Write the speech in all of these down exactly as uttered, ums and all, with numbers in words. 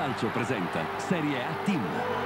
Calcio presenta Serie A Team.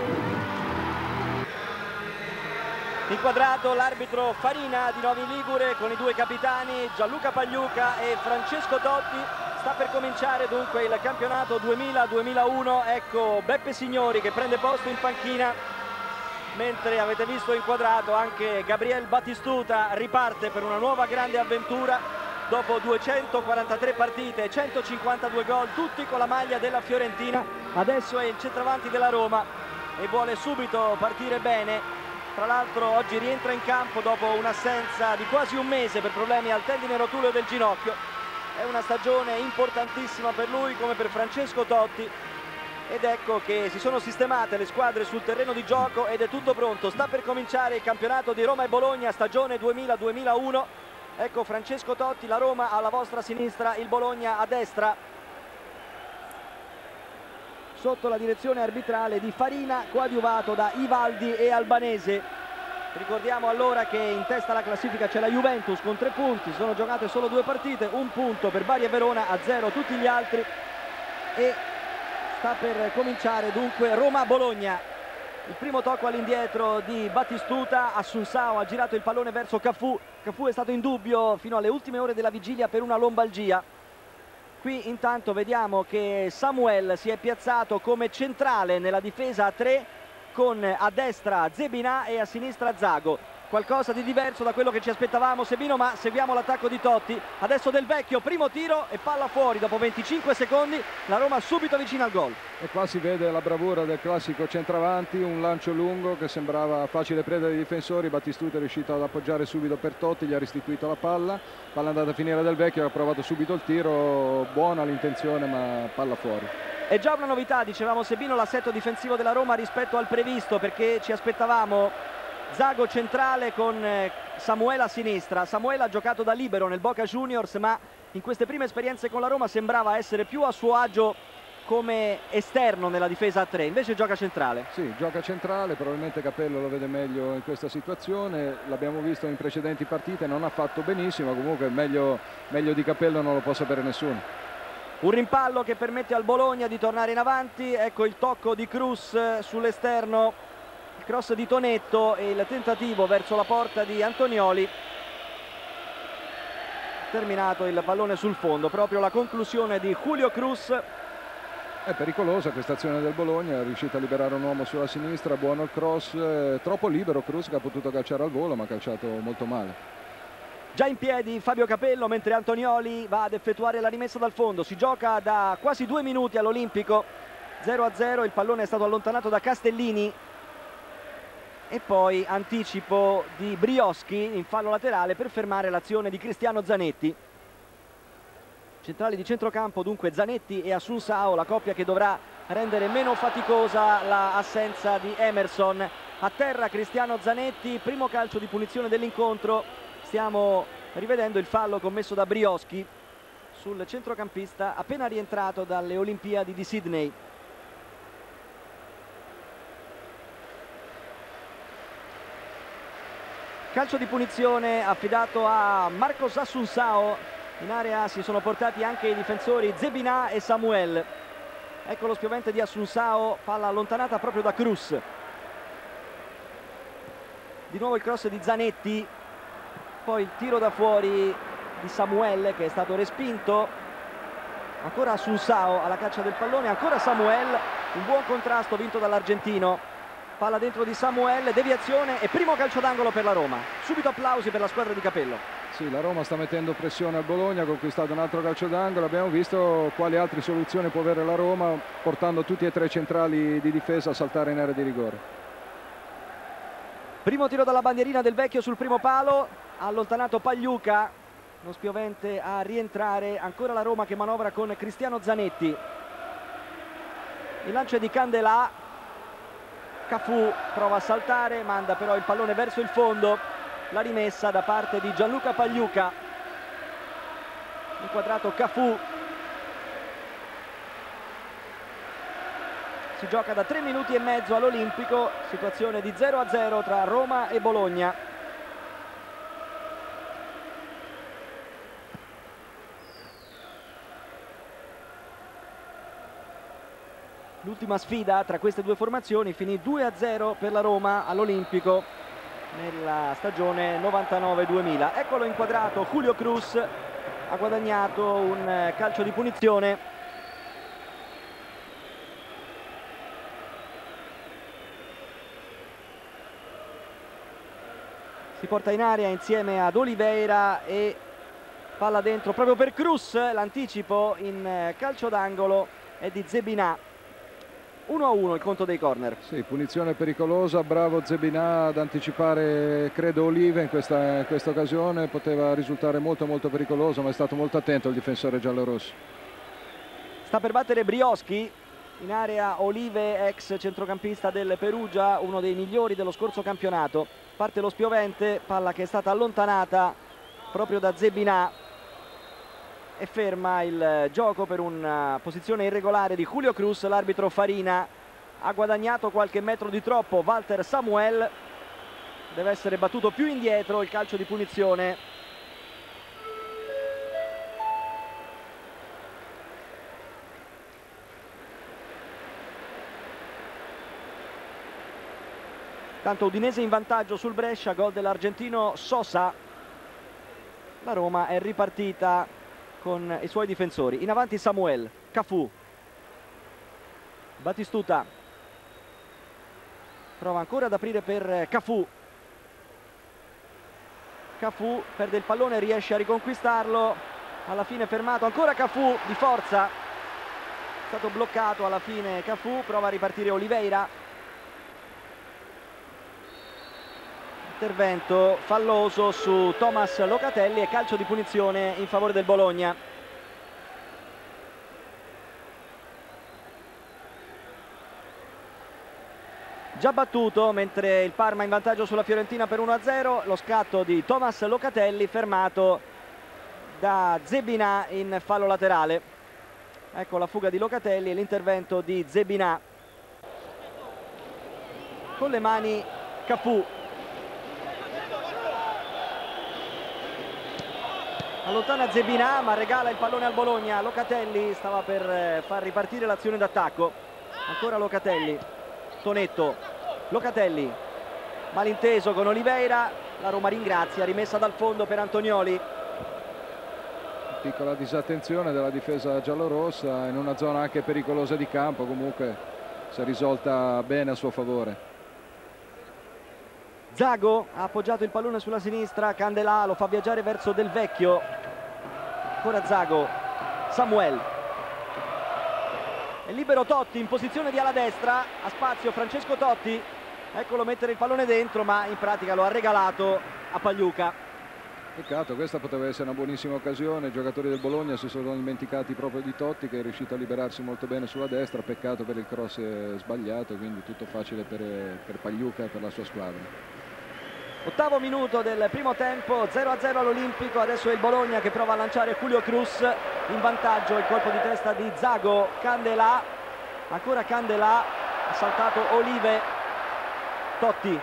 Inquadrato l'arbitro Farina di Novi Ligure con i due capitani Gianluca Pagliuca e Francesco Totti. Sta per cominciare dunque il campionato duemila duemilauno. Ecco Beppe Signori che prende posto in panchina, mentre avete visto inquadrato anche Gabriel Battistuta riparte per una nuova grande avventura dopo duecentoquarantatré partite, centocinquantadue gol, tutti con la maglia della Fiorentina. Adesso è il centravanti della Roma e vuole subito partire bene. Tra l'altro oggi rientra in campo dopo un'assenza di quasi un mese per problemi al tendine rotuleo del ginocchio. È una stagione importantissima per lui come per Francesco Totti. Ed ecco che si sono sistemate le squadre sul terreno di gioco ed è tutto pronto. Sta per cominciare il campionato di Roma e Bologna, stagione duemila duemilauno. Ecco Francesco Totti, la Roma alla vostra sinistra, il Bologna a destra, sotto la direzione arbitrale di Farina, coadiuvato da Ivaldi e Albanese. Ricordiamo allora che in testa alla classifica c'è la Juventus con tre punti, sono giocate solo due partite, un punto per Bari e Verona, a zero tutti gli altri. E sta per cominciare dunque Roma-Bologna. Il primo tocco all'indietro di Battistuta, Assunção ha girato il pallone verso Cafu. Cafu è stato in dubbio fino alle ultime ore della vigilia per una lombalgia. Qui intanto vediamo che Samuel si è piazzato come centrale nella difesa a tre, con a destra Zebina e a sinistra Zago. Qualcosa di diverso da quello che ci aspettavamo, Sebino, ma seguiamo l'attacco di Totti. Adesso Del Vecchio, primo tiro e palla fuori dopo venticinque secondi, la Roma subito vicina al gol. E qua si vede la bravura del classico centravanti, un lancio lungo che sembrava facile preda dei difensori. Battistuta è riuscito ad appoggiare subito per Totti, gli ha restituito la palla, palla andata a finire Del Vecchio, ha provato subito il tiro, buona l'intenzione ma palla fuori. È già una novità, dicevamo Sebino, l'assetto difensivo della Roma rispetto al previsto, perché ci aspettavamo Zago centrale con Samuel a sinistra. Samuel ha giocato da libero nel Boca Juniors, ma in queste prime esperienze con la Roma sembrava essere più a suo agio come esterno nella difesa a tre, invece gioca centrale. Sì, gioca centrale, probabilmente Capello lo vede meglio in questa situazione, l'abbiamo visto in precedenti partite, non ha fatto benissimo, comunque meglio, meglio di Capello non lo può sapere nessuno. Un rimpallo che permette al Bologna di tornare in avanti, ecco il tocco di Cruz sull'esterno, il cross di Tonetto e il tentativo verso la porta di Antonioli. Terminato il pallone sul fondo, proprio la conclusione di Julio Cruz. È pericolosa questa azione del Bologna, è riuscito a liberare un uomo sulla sinistra, buono il cross, eh, troppo libero Cruz che ha potuto calciare al volo ma ha calciato molto male. Già in piedi Fabio Capello mentre Antonioli va ad effettuare la rimessa dal fondo. Si gioca da quasi due minuti all'Olimpico, zero a zero, il pallone è stato allontanato da Castellini e poi anticipo di Brioschi in fallo laterale per fermare l'azione di Cristiano Zanetti. Centrali di centrocampo dunque Zanetti e Assunção, la coppia che dovrà rendere meno faticosa l'assenza di Emerson. A terra Cristiano Zanetti, primo calcio di punizione dell'incontro. Stiamo rivedendo il fallo commesso da Brioschi sul centrocampista appena rientrato dalle Olimpiadi di Sydney. Calcio di punizione affidato a Marcos Assunção. In area si sono portati anche i difensori Zebina e Samuel. Ecco lo spiovente di Assunção, palla allontanata proprio da Cruz. Di nuovo il cross di Zanetti, poi il tiro da fuori di Samuel che è stato respinto. Ancora Assunção alla caccia del pallone, ancora Samuel, un buon contrasto vinto dall'argentino. Palla dentro di Samuel, deviazione e primo calcio d'angolo per la Roma. Subito applausi per la squadra di Capello. Sì, la Roma sta mettendo pressione al Bologna, ha conquistato un altro calcio d'angolo. Abbiamo visto quali altre soluzioni può avere la Roma, portando tutti e tre i centrali di difesa a saltare in area di rigore. Primo tiro dalla bandierina Del Vecchio sul primo palo, ha allontanato Pagliuca, lo spiovente a rientrare. Ancora la Roma che manovra con Cristiano Zanetti. Il lancio è di Candelà. Cafu prova a saltare, manda però il pallone verso il fondo. La rimessa da parte di Gianluca Pagliuca. Inquadrato Cafu. Si gioca da tre minuti e mezzo all'Olimpico, situazione di zero a zero tra Roma e Bologna. L'ultima sfida tra queste due formazioni finì due a zero per la Roma all'Olimpico nella stagione novantanove duemila. Eccolo inquadrato, Julio Cruz ha guadagnato un calcio di punizione. Si porta in area insieme ad Oliveira e palla dentro proprio per Cruz. L'anticipo in calcio d'angolo è di Zebinà. uno a uno il conto dei corner. Sì, punizione pericolosa, bravo Zebinà ad anticipare, credo, Olive in questa, in questa occasione. Poteva risultare molto molto pericoloso, ma è stato molto attento il difensore giallorosso. Sta per battere Brioschi in area Olive, ex centrocampista del Perugia, uno dei migliori dello scorso campionato. Parte lo spiovente, palla che è stata allontanata proprio da Zebinà e ferma il gioco per una posizione irregolare di Julio Cruz. L'arbitro Farina ha guadagnato qualche metro di troppo Walter Samuel, deve essere battuto più indietro il calcio di punizione. Tanto Udinese in vantaggio sul Brescia, gol dell'argentino Sosa. La Roma è ripartita con i suoi difensori. In avanti Samuel, Cafu, Batistuta prova ancora ad aprire per Cafu. Cafu perde il pallone, riesce a riconquistarlo, alla fine fermato ancora Cafu di forza, è stato bloccato alla fine Cafu, prova a ripartire Oliveira. Intervento falloso su Thomas Locatelli e calcio di punizione in favore del Bologna. Già battuto, mentre il Parma in vantaggio sulla Fiorentina per uno a zero, lo scatto di Thomas Locatelli fermato da Zebinà in fallo laterale. Ecco la fuga di Locatelli e l'intervento di Zebinà. Con le mani Cafu. Allontana Zebinà, ma regala il pallone al Bologna. Locatelli stava per far ripartire l'azione d'attacco. Ancora Locatelli, Tonetto, Locatelli, malinteso con Oliveira. La Roma ringrazia, rimessa dal fondo per Antonioli. Piccola disattenzione della difesa giallorossa in una zona anche pericolosa di campo, comunque si è risolta bene a suo favore. Zago ha appoggiato il pallone sulla sinistra, Candelà lo fa viaggiare verso Del Vecchio. Ancora Zago, Samuel. È libero Totti in posizione di ala destra, a spazio Francesco Totti. Eccolo mettere il pallone dentro, ma in pratica lo ha regalato a Pagliuca. Peccato, questa poteva essere una buonissima occasione. I giocatori del Bologna si sono dimenticati proprio di Totti, che è riuscito a liberarsi molto bene sulla destra. Peccato per il cross sbagliato, quindi tutto facile per, per Pagliuca e per la sua squadra. Ottavo minuto del primo tempo, zero a zero all'Olimpico. Adesso è il Bologna che prova a lanciare Julio Cruz in vantaggio. Il colpo di testa di Zago, Candelà, ancora Candelà, ha saltato Olive, Totti.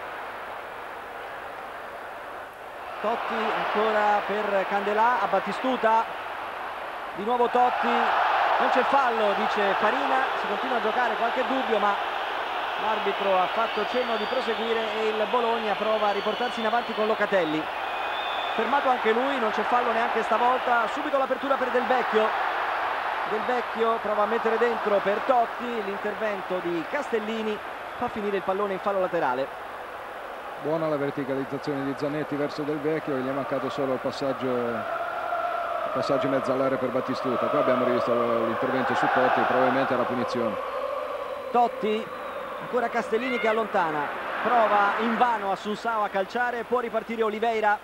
Totti ancora per Candelà, a Batistuta, di nuovo Totti, non c'è fallo, dice Farina, si continua a giocare, qualche dubbio, ma l'arbitro ha fatto cenno di proseguire e il Bologna prova a riportarsi in avanti con Locatelli. Fermato anche lui, non c'è fallo neanche stavolta. Subito l'apertura per Del Vecchio. Del Vecchio prova a mettere dentro per Totti, l'intervento di Castellini fa finire il pallone in fallo laterale. Buona la verticalizzazione di Zanetti verso Del Vecchio, gli è mancato solo il passaggio, il passaggio in mezzo all'area per Batistuta. Qua abbiamo rivisto l'intervento su Totti, probabilmente era punizione. Totti, ancora Castellini che allontana, prova invano Assunção a calciare, può ripartire Oliveira.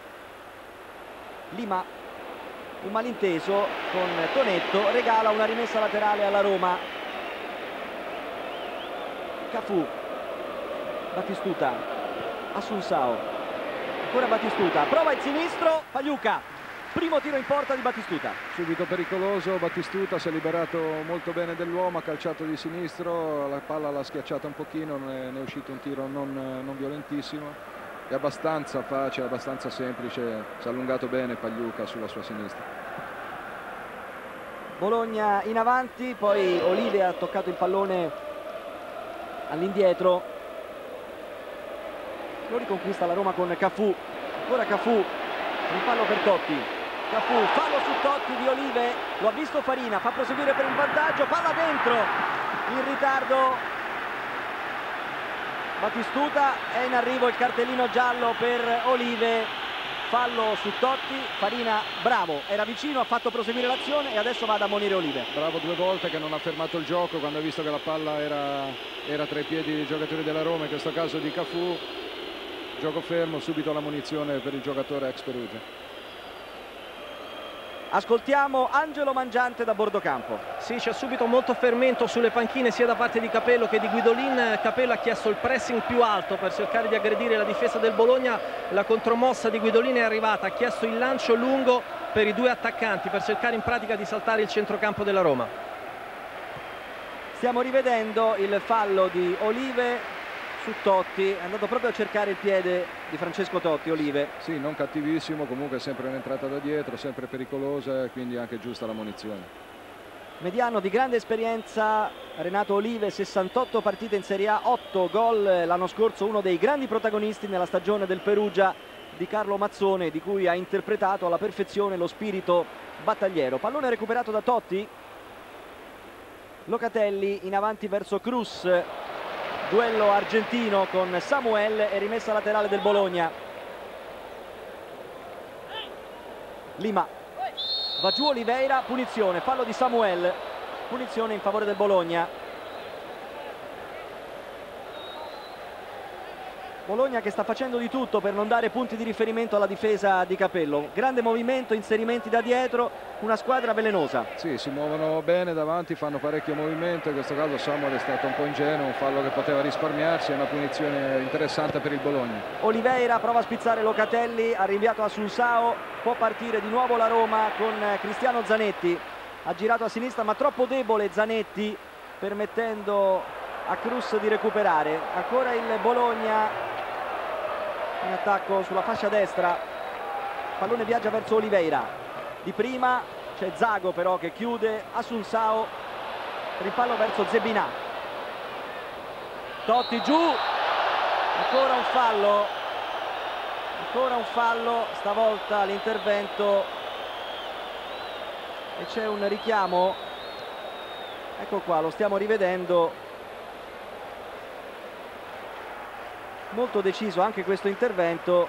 Lima, un malinteso con Tonetto, regala una rimessa laterale alla Roma. Cafu, Batistuta, Assunção, ancora Batistuta, prova il sinistro, Pagliuca, primo tiro in porta di Batistuta. Subito pericoloso, Batistuta si è liberato molto bene dell'uomo, ha calciato di sinistro, la palla l'ha schiacciata un pochino, ne è uscito un tiro non, non violentissimo. È abbastanza facile, abbastanza semplice, si è allungato bene Pagliuca sulla sua sinistra. Bologna in avanti, poi Olive ha toccato il pallone all'indietro, lo riconquista la Roma con Cafù, ancora Cafù, un fallo per Totti, Cafù, fallo su Totti di Olive, lo ha visto Farina, fa proseguire per il vantaggio, palla dentro, in ritardo Battistuta, è in arrivo il cartellino giallo per Olive. Fallo su Totti, Farina bravo, era vicino, ha fatto proseguire l'azione e adesso va ad ammonire Olive. Bravo due volte, che non ha fermato il gioco quando ha visto che la palla era, era tra i piedi dei giocatori della Roma, in questo caso di Cafù. Gioco fermo, subito la munizione per il giocatore ex Perugia. Ascoltiamo Angelo Mangiante da Bordocampo. Sì, c'è subito molto fermento sulle panchine sia da parte di Capello che di Guidolin. Capello ha chiesto il pressing più alto per cercare di aggredire la difesa del Bologna. La contromossa di Guidolin è arrivata, ha chiesto il lancio lungo per i due attaccanti per cercare in pratica di saltare il centrocampo della Roma. Stiamo rivedendo il fallo di Olive su Totti, è andato proprio a cercare il piede di Francesco Totti, Olive. Sì, non cattivissimo, comunque sempre un'entrata da dietro, sempre pericolosa e quindi anche giusta la munizione. Mediano di grande esperienza, Renato Olive, sessantotto partite in Serie A, otto gol l'anno scorso, uno dei grandi protagonisti nella stagione del Perugia di Carlo Mazzone, di cui ha interpretato alla perfezione lo spirito battagliero. Pallone recuperato da Totti, Locatelli in avanti verso Cruz. Duello argentino con Samuel e rimessa laterale del Bologna. Lima, va giù Oliveira, punizione, fallo di Samuel, punizione in favore del Bologna. Bologna che sta facendo di tutto per non dare punti di riferimento alla difesa di Capello. Grande movimento, inserimenti da dietro, una squadra velenosa. Sì, si muovono bene davanti, fanno parecchio movimento, in questo caso Samuel è stato un po' ingenuo, un fallo che poteva risparmiarsi, è una punizione interessante per il Bologna. Oliveira prova a spizzare Locatelli, ha rinviato a Sunsao, può partire di nuovo la Roma con Cristiano Zanetti. Ha girato a sinistra ma troppo debole Zanetti, permettendo a Cruz di recuperare. Ancora il Bologna in attacco sulla fascia destra, pallone viaggia verso Oliveira, di prima c'è Zago però che chiude, Assunção per il fallo verso Zebinà, Totti giù, ancora un fallo, ancora un fallo, stavolta l'intervento e c'è un richiamo, ecco qua, lo stiamo rivedendo. Molto deciso anche questo intervento,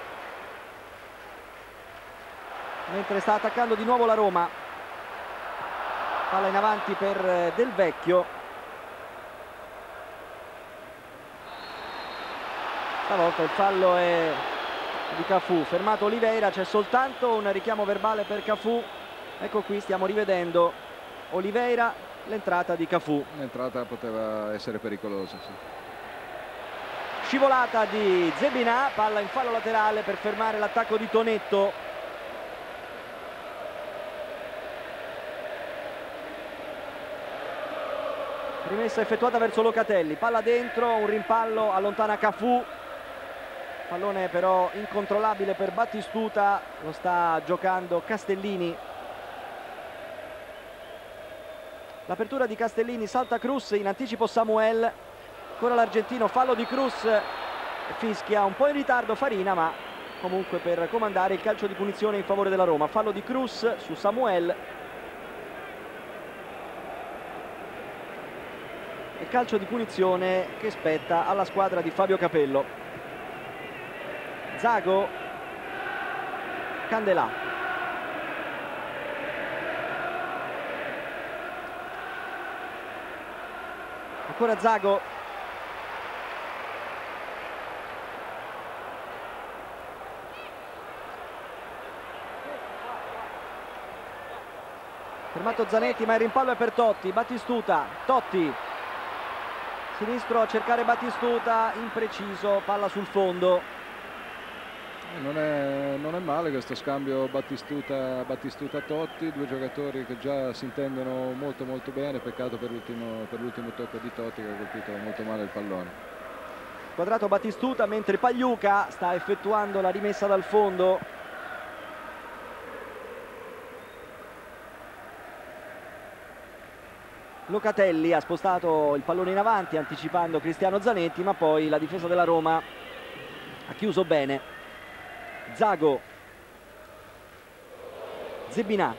mentre sta attaccando di nuovo la Roma. Palla in avanti per Del Vecchio, stavolta il fallo è di Cafù, fermato Oliveira, c'è soltanto un richiamo verbale per Cafù. Ecco qui, stiamo rivedendo Oliveira, l'entrata di Cafù. L'entrata poteva essere pericolosa, sì. Scivolata di Zebinà, palla in fallo laterale per fermare l'attacco di Tonetto. Rimessa effettuata verso Locatelli, palla dentro, un rimpallo, allontana Cafù. Pallone però incontrollabile per Battistuta, lo sta giocando Castellini. L'apertura di Castellini, salta Cruz, in anticipo Samuel. Ancora l'argentino, fallo di Cruz, fischia un po' in ritardo Farina, ma comunque per comandare il calcio di punizione in favore della Roma. Fallo di Cruz su Samuel. E calcio di punizione che spetta alla squadra di Fabio Capello. Zago, Candelà. Ancora Zago. Fermato Zanetti, ma il rimpallo è per Totti. Battistuta, Totti, sinistro a cercare Battistuta, impreciso, palla sul fondo. Non è, non è male questo scambio Battistuta, Battistuta-Totti, due giocatori che già si intendono molto molto bene, peccato per l'ultimo per l'ultimo tocco di Totti che ha colpito molto male il pallone. Quadrato Battistuta, mentre Pagliuca sta effettuando la rimessa dal fondo. Locatelli ha spostato il pallone in avanti anticipando Cristiano Zanetti, ma poi la difesa della Roma ha chiuso bene. Zago, Zebinà,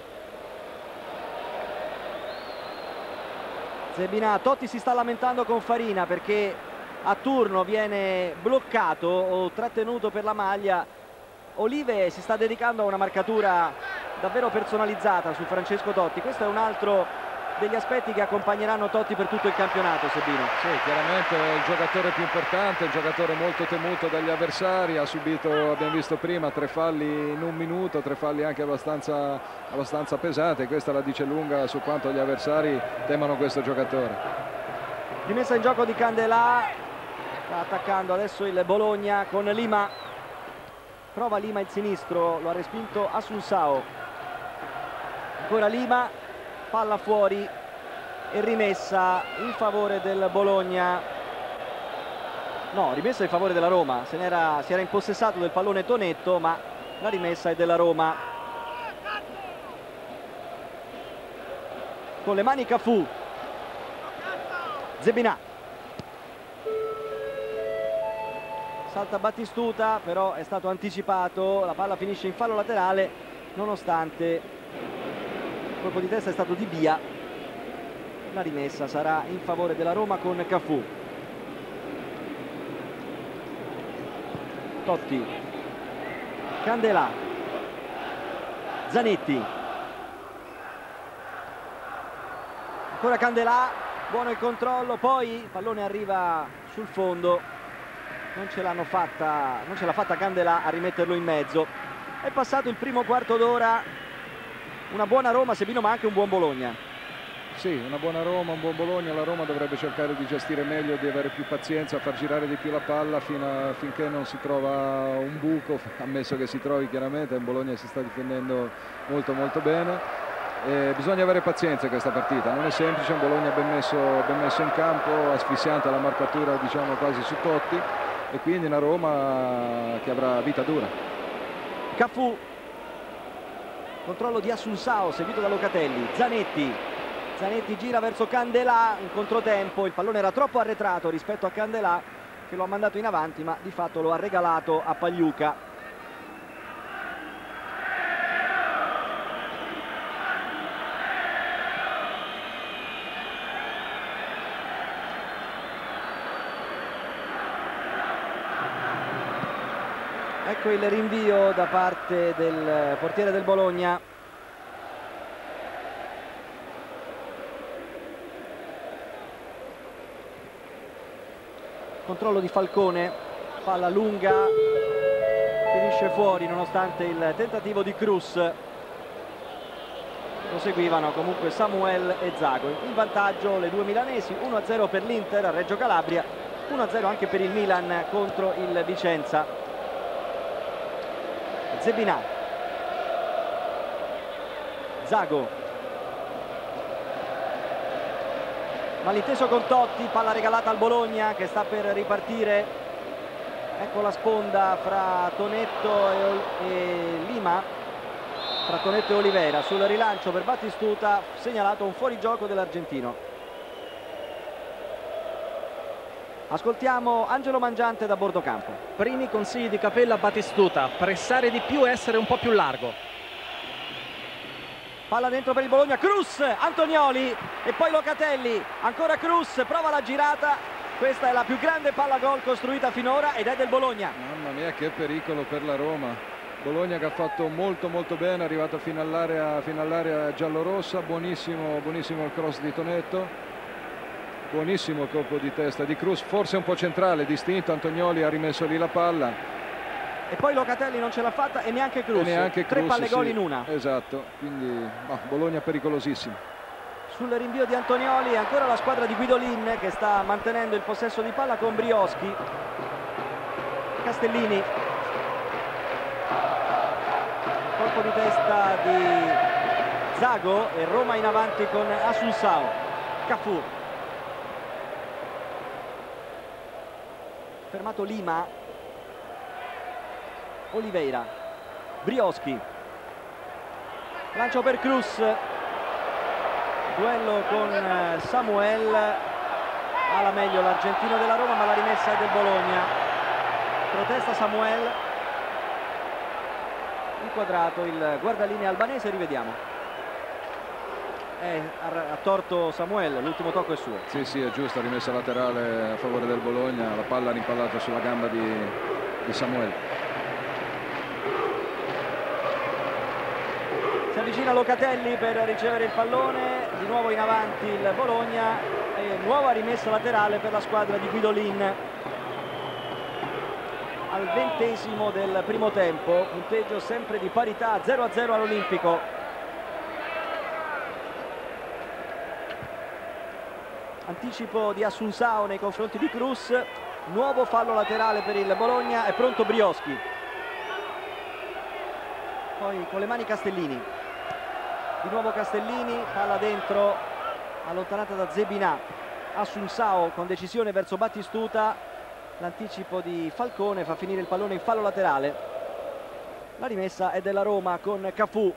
Zebinà, Totti si sta lamentando con Farina perché a turno viene bloccato o trattenuto per la maglia. Olive si sta dedicando a una marcatura davvero personalizzata su Francesco Totti. Questo è un altro degli aspetti che accompagneranno Totti per tutto il campionato, Sebino. Sì, chiaramente è il giocatore più importante, il giocatore molto temuto dagli avversari, ha subito, abbiamo visto prima, tre falli in un minuto, tre falli anche abbastanza, abbastanza pesanti. Questa la dice lunga su quanto gli avversari temano questo giocatore. Rimessa in gioco di Candelà, sta attaccando adesso il Bologna con Lima. Prova Lima il sinistro, lo ha respinto Assunção. Ancora Lima, palla fuori e rimessa in favore del Bologna. No, rimessa in favore della Roma. Se n'era, si era impossessato del pallone Tonetto, ma la rimessa è della Roma. Con le mani Cafù. Zebinà. Salta Battistuta, però è stato anticipato. La palla finisce in fallo laterale, nonostante il colpo di testa è stato di Bia. La rimessa sarà in favore della Roma con Cafù. Totti, Candelà, Zanetti, ancora Candelà, buono il controllo, poi il pallone arriva sul fondo, non ce l'hanno fatta, non ce l'ha fatta Candelà a rimetterlo in mezzo. È passato il primo quarto d'ora. Una buona Roma, Sebino, ma anche un buon Bologna. Sì, una buona Roma, un buon Bologna. La Roma dovrebbe cercare di gestire meglio, di avere più pazienza, far girare di più la palla fino a, finché non si trova un buco, ammesso che si trovi chiaramente. Il Bologna si sta difendendo molto molto bene. E bisogna avere pazienza in questa partita, non è semplice. Un Bologna ben messo, ben messo in campo, asfissiante la marcatura, diciamo quasi su Totti, e quindi una Roma che avrà vita dura. Cafù, controllo di Assunção seguito da Locatelli. Zanetti, Zanetti gira verso Candelà in controtempo, il pallone era troppo arretrato rispetto a Candelà che lo ha mandato in avanti, ma di fatto lo ha regalato a Pagliuca. Ecco il rinvio da parte del portiere del Bologna. Controllo di Falcone, palla lunga, finisce fuori nonostante il tentativo di Cruz. Lo seguivano comunque Samuel e Zago. In vantaggio le due milanesi, uno a zero per l'Inter a Reggio Calabria, uno a zero anche per il Milan contro il Vicenza. Zebinà, Zago, malinteso con Totti, palla regalata al Bologna che sta per ripartire. Ecco la sponda fra Tonetto e, e Lima, fra Tonetto e Oliveira. Sul rilancio per Battistuta segnalato un fuorigioco dell'argentino. Ascoltiamo Angelo Mangiante da bordo campo. Primi consigli di Capello a Battistuta: pressare di più e essere un po' più largo. Palla dentro per il Bologna, Cruz, Antonioli e poi Locatelli, ancora Cruz, prova la girata. Questa è la più grande palla gol costruita finora ed è del Bologna. Mamma mia, che pericolo per la Roma. Bologna che ha fatto molto molto bene, è arrivato fino all'area fino all'area giallorossa. Buonissimo, buonissimo il cross di Tonetto. Buonissimo il colpo di testa di Cruz, forse un po' centrale, distinto. Antonioli ha rimesso lì la palla. E poi Locatelli non ce l'ha fatta e neanche Cruz. E neanche Tre Cruz, palle gol sì, in una. Esatto, quindi no, Bologna pericolosissimo. Sul rinvio di Antonioli ancora la squadra di Guidolin che sta mantenendo il possesso di palla con Brioschi. Castellini. Colpo di testa di Zago e Roma in avanti con Assunção. Cafù. Fermato Lima. Oliveira. Brioschi. Lancio per Cruz. duello con Samuel, ha la meglio l'argentino della Roma, ma la rimessa è del Bologna. Protesta Samuel, inquadrato il guardalinea albanese, rivediamo. Eh, ha, ha torto Samuel, l'ultimo tocco è suo. Sì, sì, è giusto, rimessa laterale a favore del Bologna, la palla rimpallata sulla gamba di, di Samuel. Si avvicina Locatelli per ricevere il pallone, di nuovo in avanti il Bologna e nuova rimessa laterale per la squadra di Guidolin. Al ventesimo del primo tempo, punteggio sempre di parità, zero a zero all'Olimpico. Anticipo di Assunção nei confronti di Cruz, nuovo fallo laterale per il Bologna, è pronto Brioschi. Poi con le mani Castellini, di nuovo Castellini, palla dentro, allontanata da Zebinà. Assunção con decisione verso Battistuta, l'anticipo di Falcone fa finire il pallone in fallo laterale. La rimessa è della Roma con Cafu.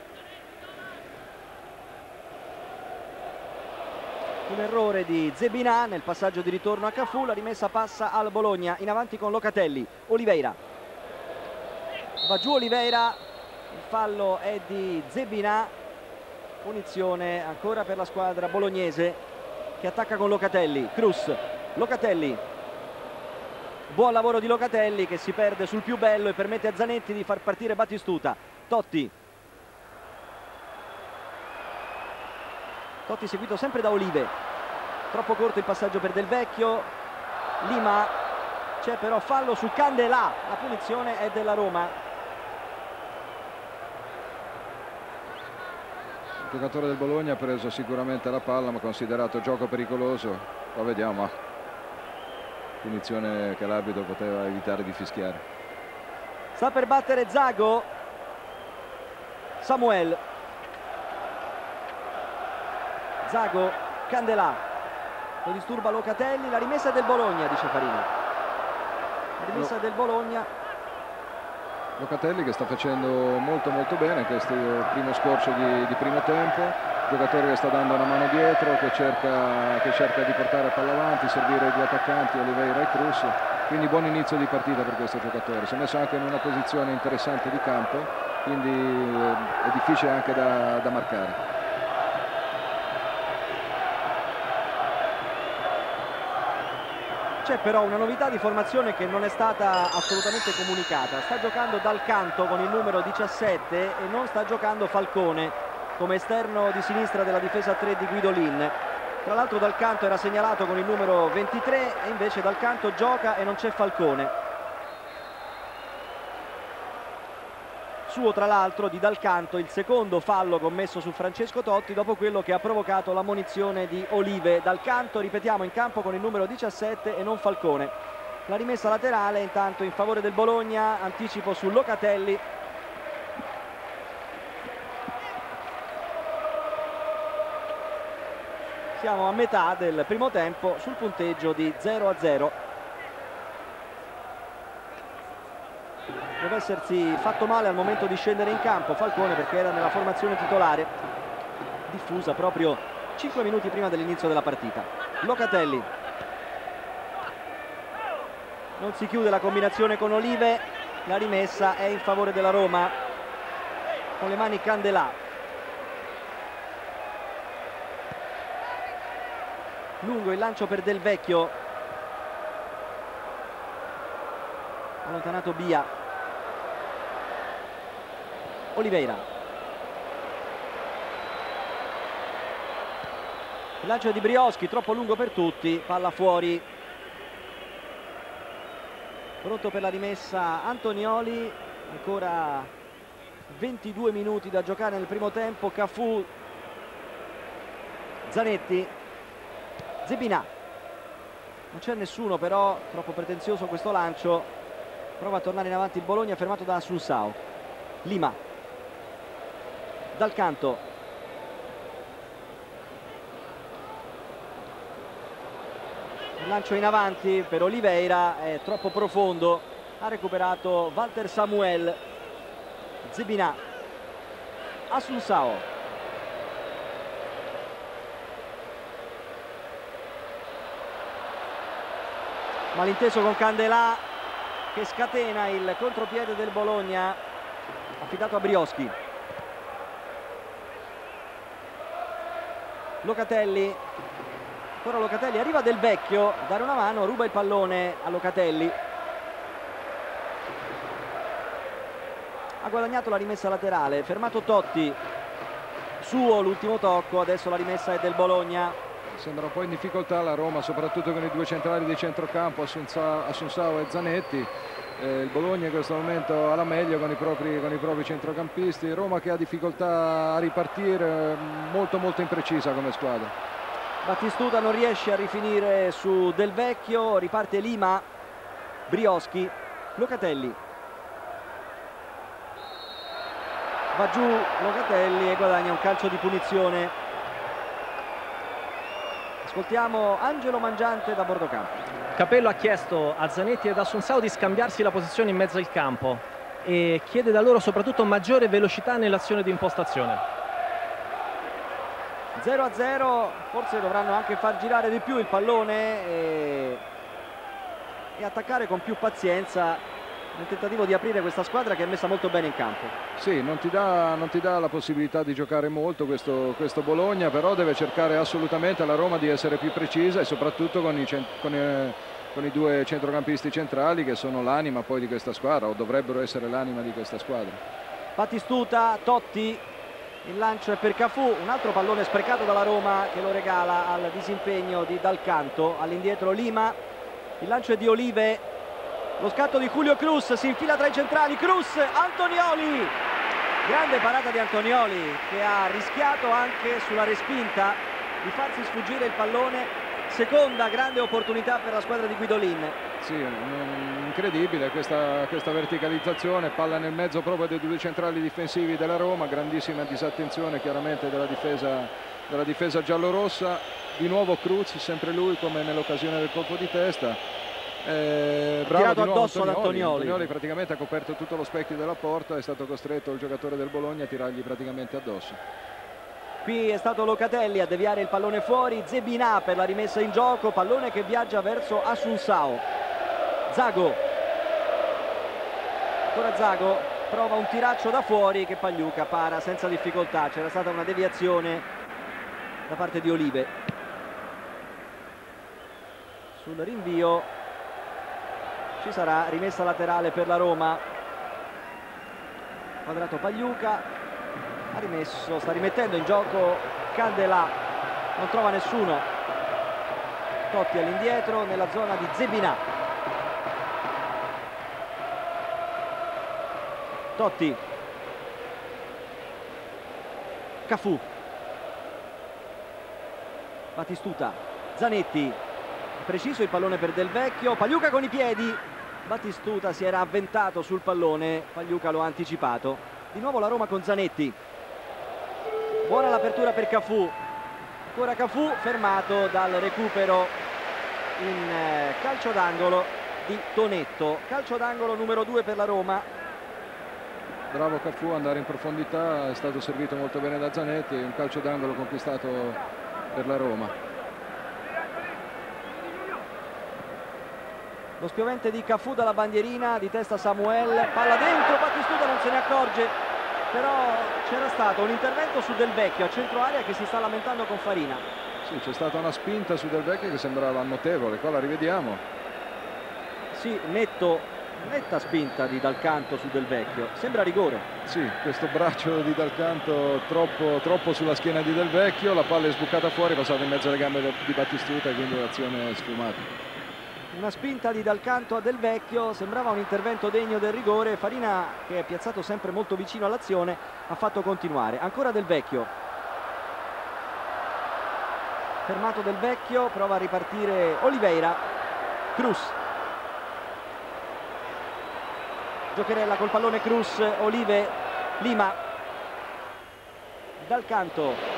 Un errore di Zebinà nel passaggio di ritorno a Cafu, la rimessa passa al Bologna, in avanti con Locatelli. Oliveira, va giù Oliveira, il fallo è di Zebinà, punizione ancora per la squadra bolognese che attacca con Locatelli. Cruz, Locatelli, buon lavoro di Locatelli che si perde sul più bello e permette a Zanetti di far partire Battistuta. Totti, Totti seguito sempre da Olive, troppo corto il passaggio per Del Vecchio. Lima, c'è però fallo su Candelà, la punizione è della Roma. Il giocatore del Bologna ha preso sicuramente la palla, ma considerato gioco pericoloso. Poi vediamo, ma punizione che l'arbitro poteva evitare di fischiare. Sta per battere Zago. Samuel, Zago, Candelà, lo disturba Locatelli, la rimessa è del Bologna, dice Farini. La rimessa no. del Bologna. Locatelli che sta facendo molto molto bene questo primo scorcio di, di primo tempo, giocatore che sta dando una mano dietro, che cerca, che cerca di portare palla avanti, servire i due attaccanti Oliveira e Cruz, quindi buon inizio di partita per questo giocatore. Si è messo anche in una posizione interessante di campo, quindi è difficile anche da, da marcare. C'è però una novità di formazione che non è stata assolutamente comunicata. Sta giocando Dal Canto con il numero diciassette e non sta giocando Falcone come esterno di sinistra della difesa tre di Guidolin. Tra l'altro Dal Canto era segnalato con il numero ventitré e invece Dal Canto gioca e non c'è Falcone. Suo tra l'altro di Dal Canto il secondo fallo commesso su Francesco Totti dopo quello che ha provocato l'ammonizione di Olive. Dal Canto, ripetiamo, in campo con il numero diciassette e non Falcone. La rimessa laterale intanto in favore del Bologna, anticipo su Locatelli. Siamo a metà del primo tempo sul punteggio di zero a zero. Deve essersi fatto male al momento di scendere in campo Falcone, perché era nella formazione titolare diffusa proprio cinque minuti prima dell'inizio della partita. Locatelli, non si chiude la combinazione con Olive, la rimessa è in favore della Roma con le mani Candelà. Lungo il lancio per Del Vecchio, allontanato Bia. Oliveira, il lancio di Brioschi troppo lungo per tutti, palla fuori. Pronto per la rimessa Antonioli, ancora ventidue minuti da giocare nel primo tempo. Cafu, Zanetti, Zebinà, non c'è nessuno però, troppo pretenzioso questo lancio. Prova a tornare in avanti il Bologna, fermato da Assunção. Lima, Dal Canto, il lancio in avanti per Oliveira è troppo profondo, ha recuperato Walter Samuel. Zebinà, Assunção, malinteso con Candelà che scatena il contropiede del Bologna, affidato a Brioschi. Locatelli, ancora Locatelli, arriva Del Vecchio a dare una mano, ruba il pallone a Locatelli. Ha guadagnato la rimessa laterale, fermato Totti, suo l'ultimo tocco, adesso la rimessa è del Bologna. Sembra un po' in difficoltà la Roma, soprattutto con i due centrali di centrocampo, Assunção e Zanetti. Eh, il Bologna in questo momento ha la meglio con i propri, con i propri centrocampisti. Roma che ha difficoltà a ripartire, molto molto imprecisa come squadra. Battistuta non riesce a rifinire su Del Vecchio, riparte Lima, Brioschi, Locatelli. Va giù Locatelli e guadagna un calcio di punizione. Ascoltiamo Angelo Mangiante da bordo campo. Capello ha chiesto a Zanetti ed Assunção di scambiarsi la posizione in mezzo al campo e chiede da loro soprattutto maggiore velocità nell'azione di impostazione. zero a zero, forse dovranno anche far girare di più il pallone e, e attaccare con più pazienza nel tentativo di aprire questa squadra che è messa molto bene in campo. Sì, non ti dà, non ti dà la possibilità di giocare molto questo, questo Bologna, però deve cercare assolutamente la Roma di essere più precisa e soprattutto con i, con i, con i due centrocampisti centrali che sono l'anima poi di questa squadra, o dovrebbero essere l'anima di questa squadra. Battistuta, Totti, il lancio è per Cafù, un altro pallone sprecato dalla Roma che lo regala al disimpegno di Dal Canto. All'indietro Lima, il lancio è di Olive. Lo scatto di Julio Cruz, si infila tra i centrali, Cruz, Antonioli, grande parata di Antonioli che ha rischiato anche sulla respinta di farsi sfuggire il pallone, seconda grande opportunità per la squadra di Guidolin. Sì, incredibile questa, questa verticalizzazione, palla nel mezzo proprio dei due centrali difensivi della Roma, grandissima disattenzione chiaramente della difesa, della difesa giallorossa, di nuovo Cruz, sempre lui come nell'occasione del colpo di testa. Eh, bravo tirato di nuovo addosso Antonioli. ad Antonioli. Antonioli praticamente ha coperto tutto lo specchio della porta, è stato costretto il giocatore del Bologna a tirargli praticamente addosso. Qui è stato Locatelli a deviare il pallone fuori, Zebinà per la rimessa in gioco, pallone che viaggia verso Assunção. Zago, ancora Zago, prova un tiraccio da fuori che Pagliuca para senza difficoltà, c'era stata una deviazione da parte di Olive. Sul rinvio ci sarà rimessa laterale per la Roma. Quadrato Pagliuca ha rimesso, sta rimettendo in gioco Candelà, non trova nessuno. Totti all'indietro nella zona di Zebinà. Totti, Cafù, Battistuta, Zanetti, preciso il pallone per Del Vecchio, Pagliuca con i piedi, Battistuta si era avventato sul pallone, Pagliuca lo ha anticipato. Di nuovo la Roma con Zanetti, buona l'apertura per Cafù, ancora Cafù fermato dal recupero in calcio d'angolo di Tonetto, calcio d'angolo numero due per la Roma. Bravo Cafù ad andare in profondità, è stato servito molto bene da Zanetti, un calcio d'angolo conquistato per la Roma. Lo spiovente di Cafù dalla bandierina, di testa Samuel, palla dentro, Battistuta non se ne accorge, però c'era stato un intervento su Del Vecchio a centro area che si sta lamentando con Farina. Sì, c'è stata una spinta su Del Vecchio che sembrava notevole, qua la rivediamo. Sì, netto, netta spinta di Dal Canto su Del Vecchio, sembra rigore. Sì, questo braccio di Dal Canto troppo, troppo sulla schiena di Del Vecchio, la palla è sbucata fuori, passata in mezzo alle gambe di Battistuta e quindi l'azione è sfumata. Una spinta di Dal Canto a Del Vecchio, sembrava un intervento degno del rigore. Farina, che è piazzato sempre molto vicino all'azione, ha fatto continuare. Ancora Del Vecchio, fermato Del Vecchio, prova a ripartire Oliveira, Cruz, giocherella col pallone Cruz, Olive, Lima, Dal Canto,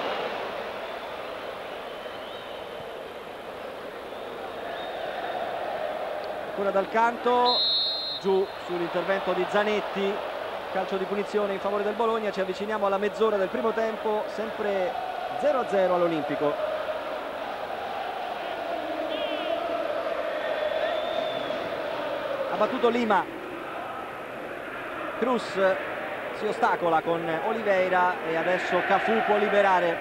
ancora Dal Canto, giù sull'intervento di Zanetti, calcio di punizione in favore del Bologna. Ci avviciniamo alla mezz'ora del primo tempo, sempre zero a zero all'Olimpico. battuto Lima. Cruz si ostacola con Oliveira e adesso Cafu può liberare.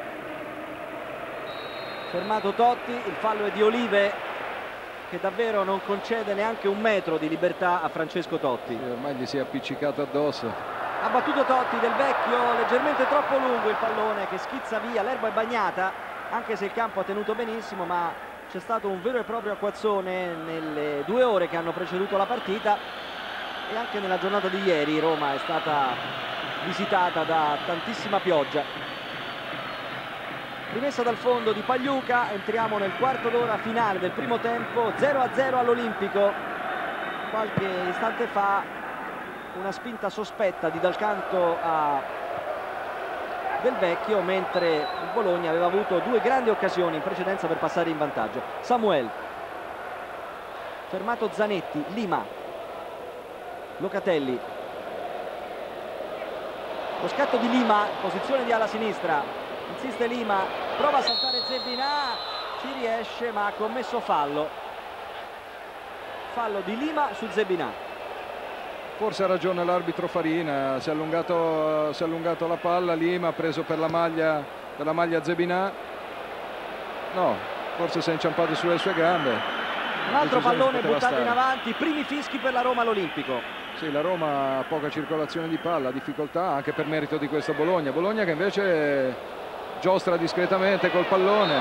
Fermato Totti, il fallo è di Olive, che davvero non concede neanche un metro di libertà a Francesco Totti. Sì, ormai gli si è appiccicato addosso. Ha battuto Totti, Del Vecchio, leggermente troppo lungo il pallone che schizza via, l'erba è bagnata, anche se il campo ha tenuto benissimo, ma c'è stato un vero e proprio acquazzone nelle due ore che hanno preceduto la partita e anche nella giornata di ieri. Roma è stata visitata da tantissima pioggia. Rimessa dal fondo di Pagliuca, entriamo nel quarto d'ora finale del primo tempo, zero a zero all'Olimpico. Qualche istante fa una spinta sospetta di dal canto a Del Vecchio, mentre il Bologna aveva avuto due grandi occasioni in precedenza per passare in vantaggio. Samuel, fermato Zanetti, Lima, Locatelli, lo scatto di Lima, posizione di ala sinistra, insiste Lima, prova a saltare Zebinà, ci riesce ma ha commesso fallo, fallo di Lima su Zebinà. Forse ha ragione l'arbitro Farina, si è allungato, si è allungato la palla, Lima ha preso per la maglia, per la maglia Zebinà, no, forse si è inciampato sulle sue gambe. Un altro pallone buttato in avanti, primi fischi per la Roma all'Olimpico. Sì, la Roma ha poca circolazione di palla, difficoltà anche per merito di questa Bologna. Bologna che invece giostra discretamente col pallone.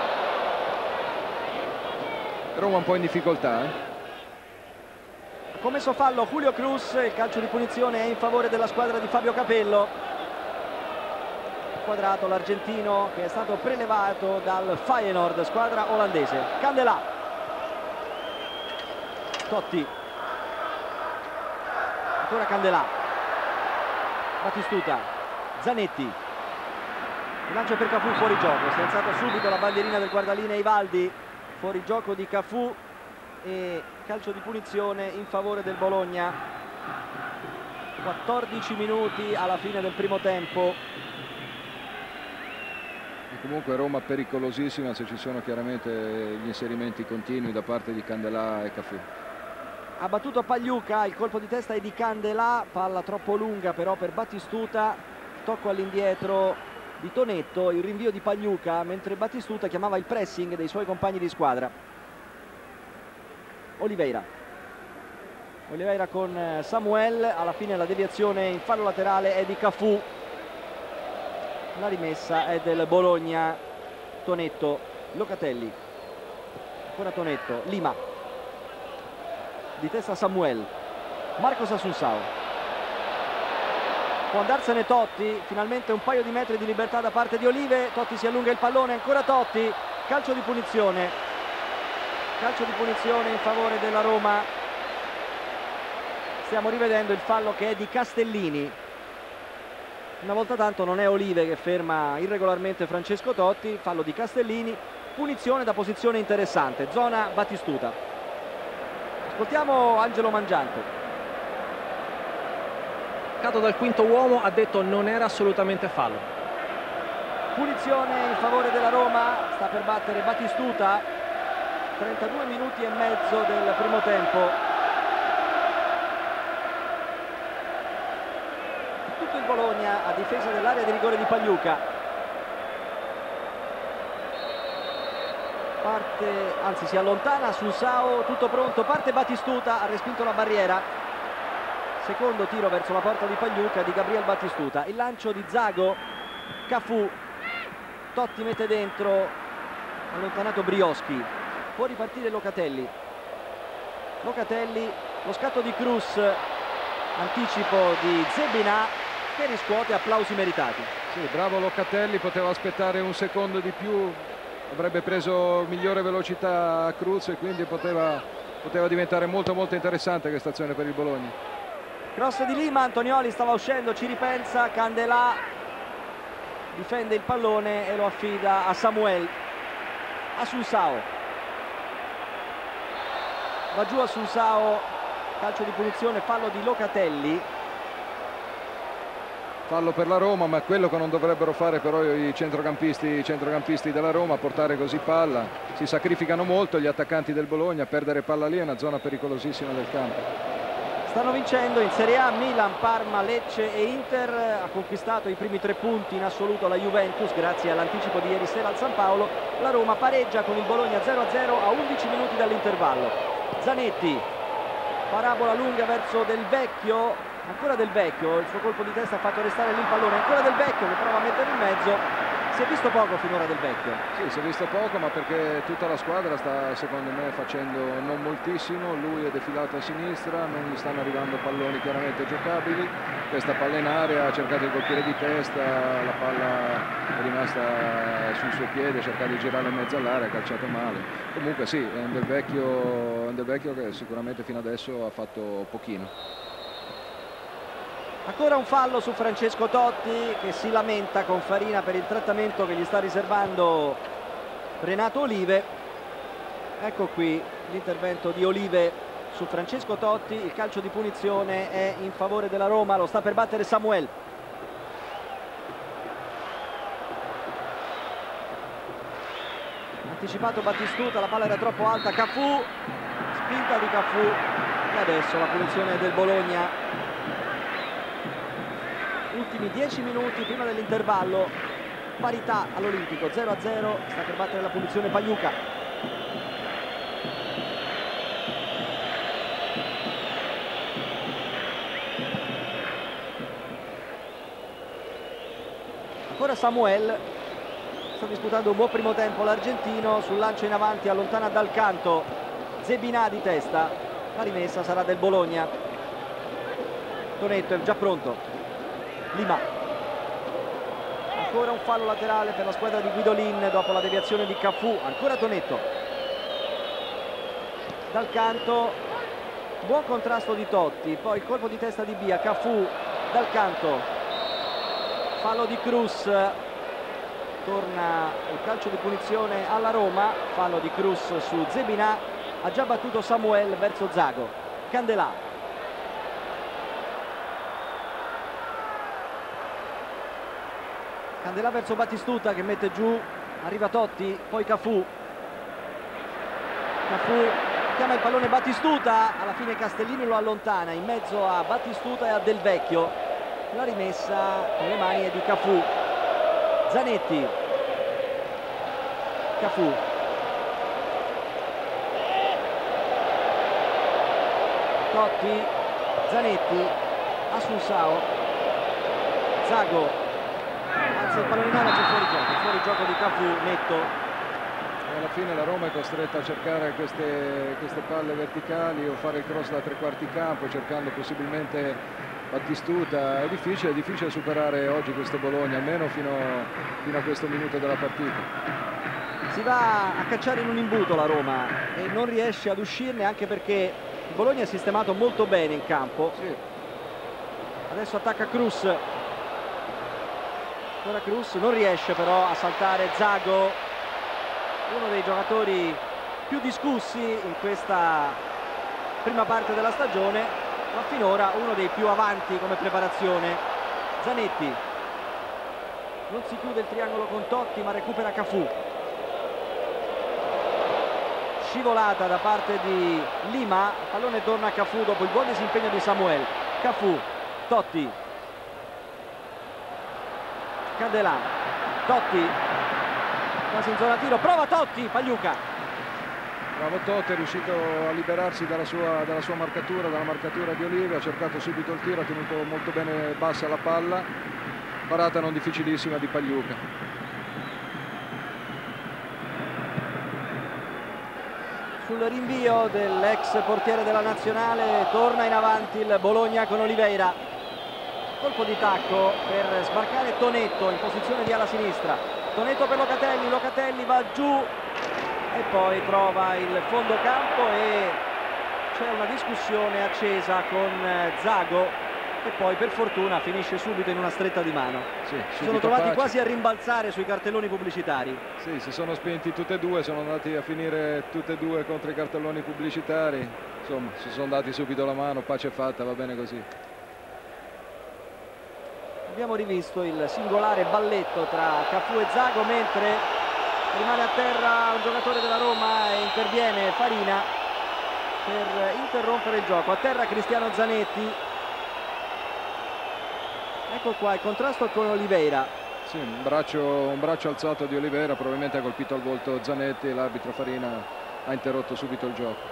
Roma un po' in difficoltà. Eh? Ha commesso fallo Julio Cruz, il calcio di punizione è in favore della squadra di Fabio Capello. Quadrato l'argentino che è stato prelevato dal Feyenoord, squadra olandese. Candelà, Totti, ancora Candelà, Batistuta, Zanetti, il lancio per Cafu, fuori gioco, si è alzata subito la bandierina del guardalinee Ivaldi, fuori gioco di Cafu e calcio di punizione in favore del Bologna. quattordici minuti alla fine del primo tempo. E comunque Roma pericolosissima se ci sono chiaramente gli inserimenti continui da parte di Candelà e Cafu. Ha battuto Pagliuca, il colpo di testa è di Candelà, palla troppo lunga però per Batistuta, tocco all'indietro di Tonetto, il rinvio di Pagliuca mentre Batistuta chiamava il pressing dei suoi compagni di squadra. Oliveira, Oliveira con Samuel, alla fine la deviazione in fallo laterale è di Cafu, la rimessa è del Bologna. Tonetto, Locatelli, ancora Tonetto, Lima, di testa Samuel, Marcos Assunção, può andarsene Totti, finalmente un paio di metri di libertà da parte di Olive, Totti si allunga il pallone, ancora Totti, calcio di punizione. Calcio di punizione in favore della Roma. Stiamo rivedendo il fallo che è di Castellini. Una volta tanto non è Olive che ferma irregolarmente Francesco Totti, fallo di Castellini, punizione da posizione interessante, zona Batistuta. Ascoltiamo Angelo Mangiante. Cato dal quinto uomo, ha detto non era assolutamente fallo. Punizione in favore della Roma, sta per battere Batistuta. trentadue minuti e mezzo del primo tempo. Tutto il Bologna a difesa dell'area di rigore di Pagliuca. Parte, anzi si allontana Assunção, tutto pronto, parte Batistuta, ha respinto la barriera. Secondo tiro verso la porta di Pagliuca di Gabriel Batistuta. Il lancio di Zago, Cafu, Totti mette dentro, allontanato Brioschi. Può ripartire Locatelli. Locatelli, lo scatto di Cruz, anticipo di Zebinà che riscuote applausi meritati. Sì, bravo Locatelli, poteva aspettare un secondo di più, avrebbe preso migliore velocità a Cruz e quindi poteva, poteva diventare molto molto interessante questa azione per il Bologna. Cross di Lima, Antonioli stava uscendo, ci ripensa, Candelà difende il pallone e lo affida a Samuel. Assunção, va giù Assunção, calcio di punizione, fallo di Locatelli. fallo per la Roma, ma quello che non dovrebbero fare però i centrocampisti, i centrocampisti della Roma, portare così palla. Si sacrificano molto gli attaccanti del Bologna, perdere palla lì è una zona pericolosissima del campo. Stanno vincendo in Serie A Milan, Parma, Lecce e Inter. Ha conquistato i primi tre punti in assoluto la Juventus grazie all'anticipo di ieri sera al San Paolo. La Roma pareggia con il Bologna zero a zero a undici minuti dall'intervallo. Zanetti, parabola lunga verso Del Vecchio, ancora Del Vecchio, il suo colpo di testa ha fatto restare lì il pallone, ancora Del Vecchio che prova a mettere in mezzo. Si è visto poco finora Del Vecchio. Sì, si è visto poco, ma perché tutta la squadra sta secondo me facendo non moltissimo. Lui è defilato a sinistra, non gli stanno arrivando palloni chiaramente giocabili. Questa palla in area, ha cercato di colpire di testa, la palla è rimasta sul suo piede, ha cercato di girare in mezzo all'area, ha calciato male. Comunque sì, è un Del Vecchio, un Del Vecchio che sicuramente fino adesso ha fatto pochino. Ancora un fallo su Francesco Totti che si lamenta con Farina per il trattamento che gli sta riservando Renato Olive. Ecco qui l'intervento di Olive su Francesco Totti. Il calcio di punizione è in favore della Roma, lo sta per battere Samuel. Anticipato Battistuta, la palla era troppo alta, Cafù, spinta di Cafù e adesso la punizione del Bologna. Ultimi dieci minuti prima dell'intervallo, parità all'Olimpico, zero a zero, sta per battere la punizione Pagliuca. Ancora Samuel, sta disputando un buon primo tempo l'argentino, sul lancio in avanti allontana dal canto Zebinà di testa, la rimessa sarà del Bologna. Tonetto è già pronto. Lima, ancora un fallo laterale per la squadra di Guidolin dopo la deviazione di Cafù. Ancora Tonetto dal canto, buon contrasto di Totti, poi il colpo di testa di Bia, Cafù dal canto, fallo di Cruz, torna il calcio di punizione alla Roma, fallo di Cruz su Zebinà, ha già battuto Samuel verso Zago. Candelà, Candelà verso Battistuta che mette giù, arriva Totti, poi Cafù. Cafù chiama il pallone Battistuta, alla fine Castellini lo allontana in mezzo a Battistuta e a Del Vecchio. La rimessa con le mani è di Cafù. Zanetti, Cafù. Totti, Zanetti, Assunção, Zago. Alza il pallone in aria, c'è fuori gioco, fuori gioco di Cafù, netto. E alla fine la Roma è costretta a cercare queste, queste palle verticali o fare il cross da tre quarti campo, cercando possibilmente Battistuta. È difficile, è difficile superare oggi questo Bologna, almeno fino, fino a questo minuto della partita. Si va a cacciare in un imbuto la Roma e non riesce ad uscirne, anche perché il Bologna è sistemato molto bene in campo. Sì. Adesso attacca Cruz. Ora Cruz non riesce però a saltare Zago, uno dei giocatori più discussi in questa prima parte della stagione, ma finora uno dei più avanti come preparazione. Zanetti, non si chiude il triangolo con Totti ma recupera Cafù. Scivolata da parte di Lima, il pallone torna a Cafù dopo il buon disimpegno di Samuel. Cafù, Totti, Candelà, Totti, quasi in zona tiro, prova Totti, Pagliuca. Bravo Totti, è riuscito a liberarsi dalla sua, dalla sua marcatura, dalla marcatura di Olive, ha cercato subito il tiro, ha tenuto molto bene bassa la palla, parata non difficilissima di Pagliuca. Sul rinvio dell'ex portiere della nazionale torna in avanti il Bologna con Oliveira. Colpo di tacco per sbarcare Tonetto in posizione di ala sinistra. Tonetto per Locatelli, Locatelli va giù e poi trova il fondo campo e c'è una discussione accesa con Zago che poi per fortuna finisce subito in una stretta di mano. Sì, si sono trovati pace. quasi a rimbalzare sui cartelloni pubblicitari. Sì, si sono spenti tutte e due, sono andati a finire tutte e due contro i cartelloni pubblicitari. Insomma, si sono dati subito la mano, pace fatta, va bene così. Abbiamo rivisto il singolare balletto tra Cafu e Zago, mentre rimane a terra un giocatore della Roma e interviene Farina per interrompere il gioco. A terra Cristiano Zanetti. Ecco qua il contrasto con Oliveira. Sì, un braccio, un braccio alzato di Oliveira, probabilmente ha colpito al volto Zanetti e l'arbitro Farina ha interrotto subito il gioco.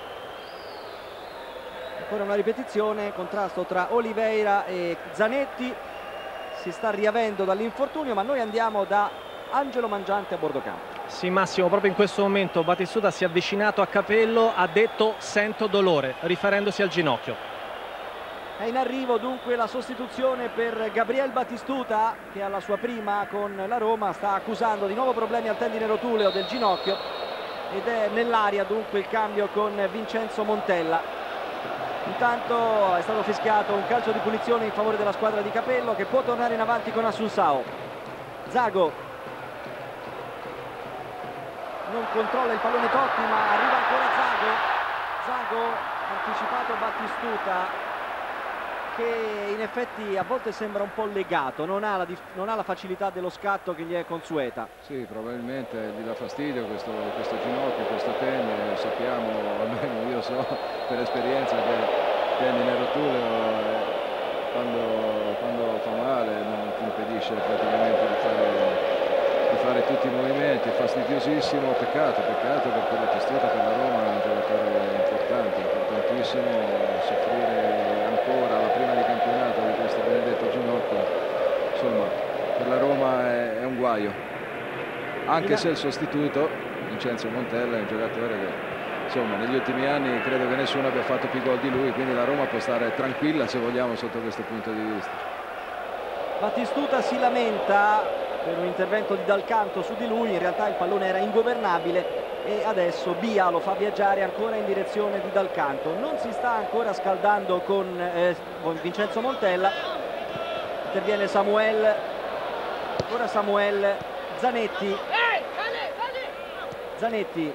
Ancora una ripetizione, contrasto tra Oliveira e Zanetti. Si sta riavendo dall'infortunio, ma noi andiamo da Angelo Mangiante a bordo campo. Sì, Massimo, proprio in questo momento Batistuta si è avvicinato a Capello, ha detto sento dolore, riferendosi al ginocchio. È in arrivo dunque la sostituzione per Gabriel Batistuta, che alla sua prima con la Roma sta accusando di nuovo problemi al tendine rotuleo del ginocchio, ed è nell'aria dunque il cambio con Vincenzo Montella. Intanto è stato fischiato un calcio di punizione in favore della squadra di Capello, che può tornare in avanti con Assunção. Zago non controlla il pallone Totti, ma arriva ancora Zago. Zago anticipato Batistuta, che in effetti a volte sembra un po' legato, non ha la, non ha la facilità dello scatto che gli è consueta. Sì, probabilmente gli dà fastidio questo, questo ginocchio, questo tendine. Sappiamo, almeno io so per esperienza, che il tendine rotuleo eh, quando, quando fa male non ti impedisce praticamente di fare, di fare tutti i movimenti. È fastidiosissimo, peccato, peccato perché Batistuta per la Roma è un giocatore importante, importantissimo. Soffrire ancora alla prima di campionato di questo benedetto ginocchio, insomma, per la Roma è, è un guaio, anche se il sostituto Vincenzo Montella è un giocatore che, insomma, negli ultimi anni credo che nessuno abbia fatto più gol di lui, quindi la Roma può stare tranquilla, se vogliamo, sotto questo punto di vista. Batistuta si lamenta per un intervento di Dal Canto su di lui, in realtà il pallone era ingovernabile e adesso Bia lo fa viaggiare ancora in direzione di Dal Canto. Non si sta ancora scaldando con, eh, con Vincenzo Montella. Interviene Samuel, ora Samuel, Zanetti, Zanetti,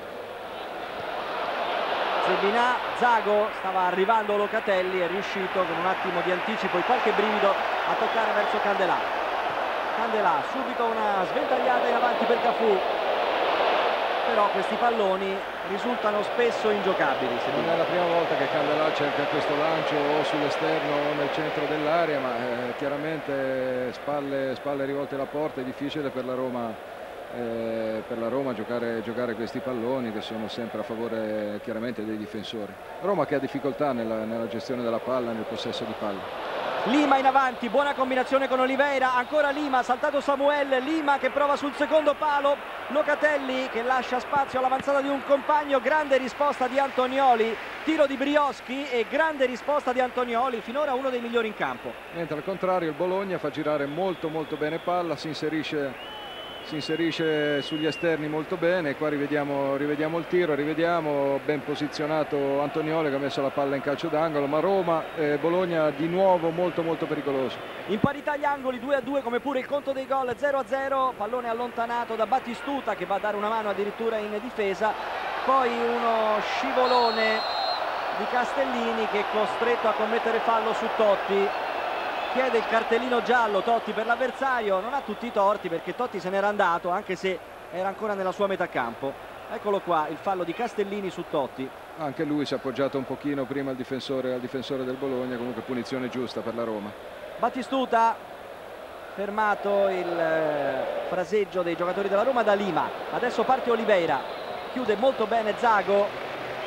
Zebinà, Zago, stava arrivando Locatelli, è riuscito con un attimo di anticipo e qualche brivido a toccare verso Candelà. Candelà, subito una sventagliata in avanti per Cafu, però questi palloni risultano spesso ingiocabili. Non è la prima volta che Candelà cerca questo lancio o sull'esterno o nel centro dell'area, ma eh, chiaramente spalle, spalle rivolte alla porta, è difficile per la Roma, eh, per la Roma giocare, giocare questi palloni che sono sempre a favore chiaramente dei difensori. Roma che ha difficoltà nella, nella gestione della palla, nel possesso di palla. Lima in avanti, buona combinazione con Oliveira, ancora Lima, saltato Samuel, Lima che prova sul secondo palo, Locatelli che lascia spazio all'avanzata di un compagno, grande risposta di Antonioli, tiro di Brioschi e grande risposta di Antonioli, finora uno dei migliori in campo. Mentre al contrario il Bologna fa girare molto molto bene palla, si inserisce si inserisce sugli esterni molto bene. Qua rivediamo, rivediamo il tiro, rivediamo ben posizionato Antonioli che ha messo la palla in calcio d'angolo, ma Roma eh, Bologna di nuovo molto molto pericoloso. In parità gli angoli, due a due, come pure il conto dei gol, zero a zero, pallone allontanato da Batistuta che va a dare una mano addirittura in difesa, poi uno scivolone di Castellini che è costretto a commettere fallo su Totti. Chiede il cartellino giallo Totti per l'avversario, non ha tutti i torti perché Totti se n'era andato anche se era ancora nella sua metà campo. Eccolo qua il fallo di Castellini su Totti. Anche lui si è appoggiato un pochino prima al difensore, al difensore del Bologna, comunque punizione giusta per la Roma. Batistuta, fermato il eh, fraseggio dei giocatori della Roma da Lima. Adesso parte Oliveira, chiude molto bene Zago.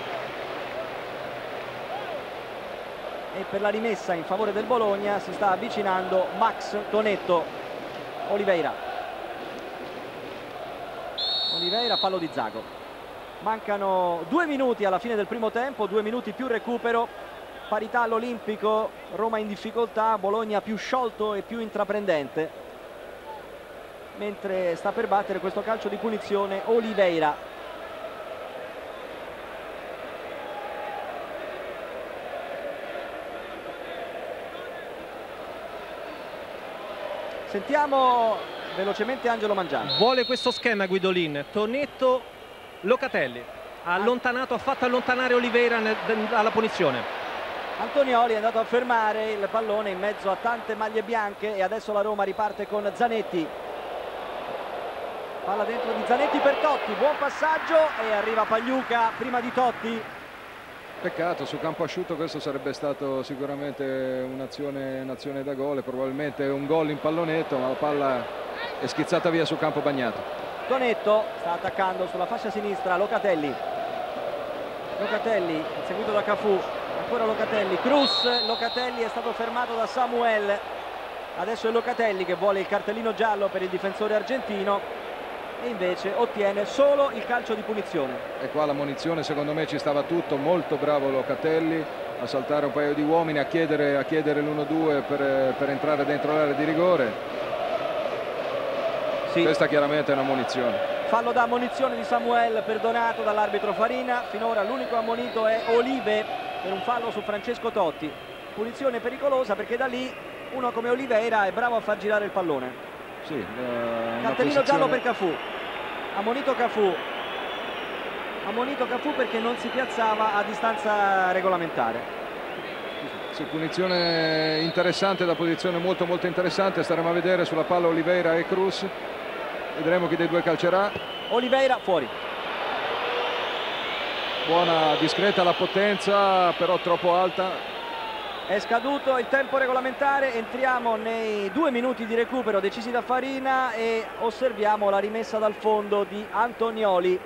E per la rimessa in favore del Bologna si sta avvicinando Max Tonetto. Oliveira Oliveira, fallo di Zago. Mancano due minuti alla fine del primo tempo, due minuti più recupero, parità all'Olimpico, Roma in difficoltà, Bologna più sciolto e più intraprendente, mentre sta per battere questo calcio di punizione Oliveira. Sentiamo velocemente Angelo Mangiante. Vuole questo schema Guidolin, Tonetto, Locatelli. Ha allontanato, ha fatto allontanare Oliveira nel, alla punizione. Antonioli è andato a fermare il pallone in mezzo a tante maglie bianche e adesso la Roma riparte con Zanetti. Palla dentro di Zanetti per Totti, buon passaggio e arriva Pagliuca prima di Totti. Peccato, su campo asciutto questo sarebbe stato sicuramente un'azione un'azione da gol, probabilmente un gol in pallonetto, ma la palla è schizzata via su campo bagnato. Tonetto sta attaccando sulla fascia sinistra Locatelli. Locatelli seguito da Cafù, ancora Locatelli, Cruz, Locatelli è stato fermato da Samuel. Adesso è Locatelli che vuole il cartellino giallo per il difensore argentino e invece ottiene solo il calcio di punizione. E qua la munizione, secondo me ci stava tutto, molto bravo Locatelli a saltare un paio di uomini, a chiedere, a chiedere l'uno due per, per entrare dentro l'area di rigore. Sì. Questa chiaramente è una munizione. Fallo da ammonizione di Samuel perdonato dall'arbitro Farina. Finora l'unico ammonito è Olive per un fallo su Francesco Totti. Punizione pericolosa perché da lì uno come Oliveira è bravo a far girare il pallone. Sì, eh, cartellino posizione... giallo per Cafù. Ammonito Cafù. Ammonito Cafù perché non si piazzava a distanza regolamentare. Sì, punizione interessante, da posizione molto molto interessante. Staremo a vedere sulla palla Oliveira e Cruz. Vedremo chi dei due calcerà. Oliveira fuori. Buona, discreta la potenza, però troppo alta. È scaduto il tempo regolamentare, entriamo nei due minuti di recupero decisi da Farina e osserviamo la rimessa dal fondo di Antonioli.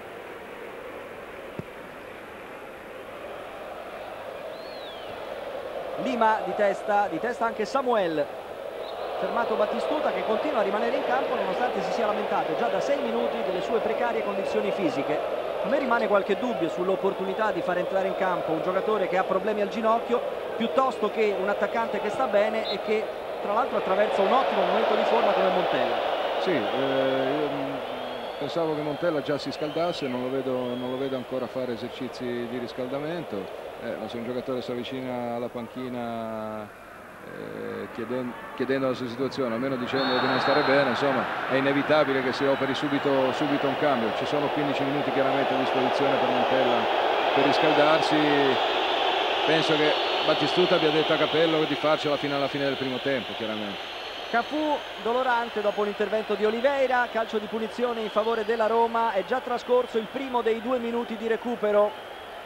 Lima di testa, di testa anche Samuel. Fermato Battistuta che continua a rimanere in campo nonostante si sia lamentato già da sei minuti delle sue precarie condizioni fisiche. A me rimane qualche dubbio sull'opportunità di far entrare in campo un giocatore che ha problemi al ginocchio piuttosto che un attaccante che sta bene e che tra l'altro attraversa un ottimo momento di forma come Montella. Sì, eh, io pensavo che Montella già si scaldasse, non lo vedo, non lo vedo ancora fare esercizi di riscaldamento, eh, ma se un giocatore si avvicina alla panchina eh, chiedendo, chiedendo la sua situazione, almeno dicendo di non stare bene, insomma è inevitabile che si operi subito, subito un cambio. Ci sono quindici minuti chiaramente a disposizione per Montella per riscaldarsi. Penso che Battistuta abbia detto a Capello di farcela fino alla fine del primo tempo, chiaramente. Cafù dolorante dopo l'intervento di Oliveira, calcio di punizione in favore della Roma, è già trascorso il primo dei due minuti di recupero.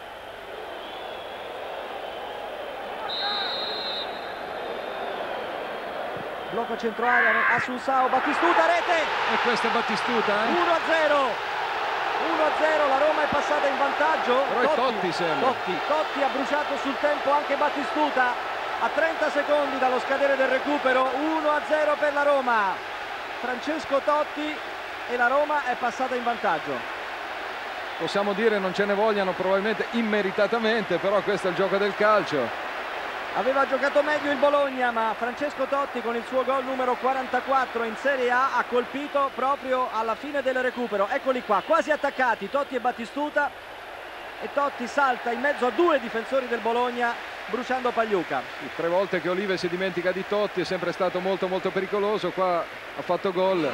Blocco centrale, Assunção, Battistuta, rete! E questo è Battistuta, eh? uno a zero! uno a zero, la Roma è passata in vantaggio. Però è Totti, Totti sembra. Totti, Totti ha bruciato sul tempo anche Battistuta a trenta secondi dallo scadere del recupero. Uno a zero per la Roma. Francesco Totti e la Roma è passata in vantaggio. Possiamo dire non ce ne vogliano probabilmente immeritatamente, però questo è il gioco del calcio. Aveva giocato meglio il Bologna, ma Francesco Totti con il suo gol numero quarantaquattro in Serie A ha colpito proprio alla fine del recupero. Eccoli qua, quasi attaccati Totti e Battistuta, e Totti salta in mezzo a due difensori del Bologna bruciando Pagliuca. Tre volte che Olive si dimentica di Totti, è sempre stato molto molto pericoloso, qua ha fatto gol.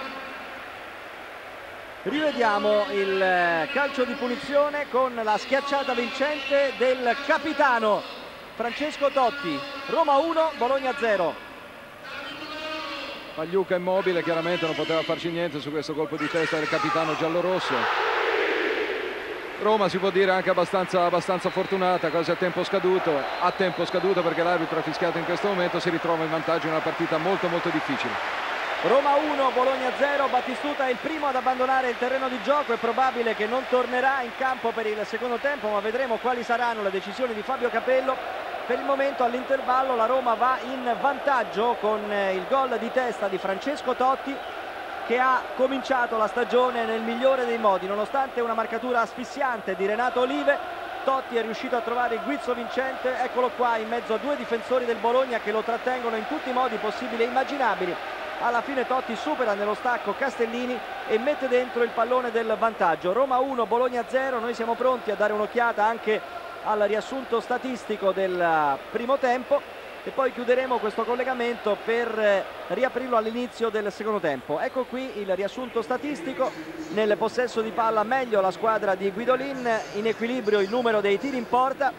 Rivediamo il calcio di punizione con la schiacciata vincente del capitano Francesco Totti. Roma uno, Bologna zero. Pagliuca immobile, chiaramente non poteva farci niente su questo colpo di testa del capitano giallorosso. Roma si può dire anche abbastanza, abbastanza fortunata, quasi a tempo scaduto, a tempo scaduto perché l'arbitro ha fischiato in questo momento, si ritrova in vantaggio in una partita molto molto difficile. Roma uno, Bologna zero, Battistuta è il primo ad abbandonare il terreno di gioco, è probabile che non tornerà in campo per il secondo tempo, ma vedremo quali saranno le decisioni di Fabio Capello. Per il momento all'intervallo la Roma va in vantaggio con il gol di testa di Francesco Totti, che ha cominciato la stagione nel migliore dei modi, nonostante una marcatura asfissiante di Renato Olive. Totti è riuscito a trovare il guizzo vincente, eccolo qua in mezzo a due difensori del Bologna che lo trattengono in tutti i modi possibili e immaginabili. Alla fine Totti supera nello stacco Castellini e mette dentro il pallone del vantaggio. Roma uno, Bologna zero. Noi siamo pronti a dare un'occhiata anche al riassunto statistico del primo tempo e poi chiuderemo questo collegamento per riaprirlo all'inizio del secondo tempo. Ecco qui il riassunto statistico. Nel possesso di palla meglio la squadra di Guidolin, in equilibrio il numero dei tiri in porta,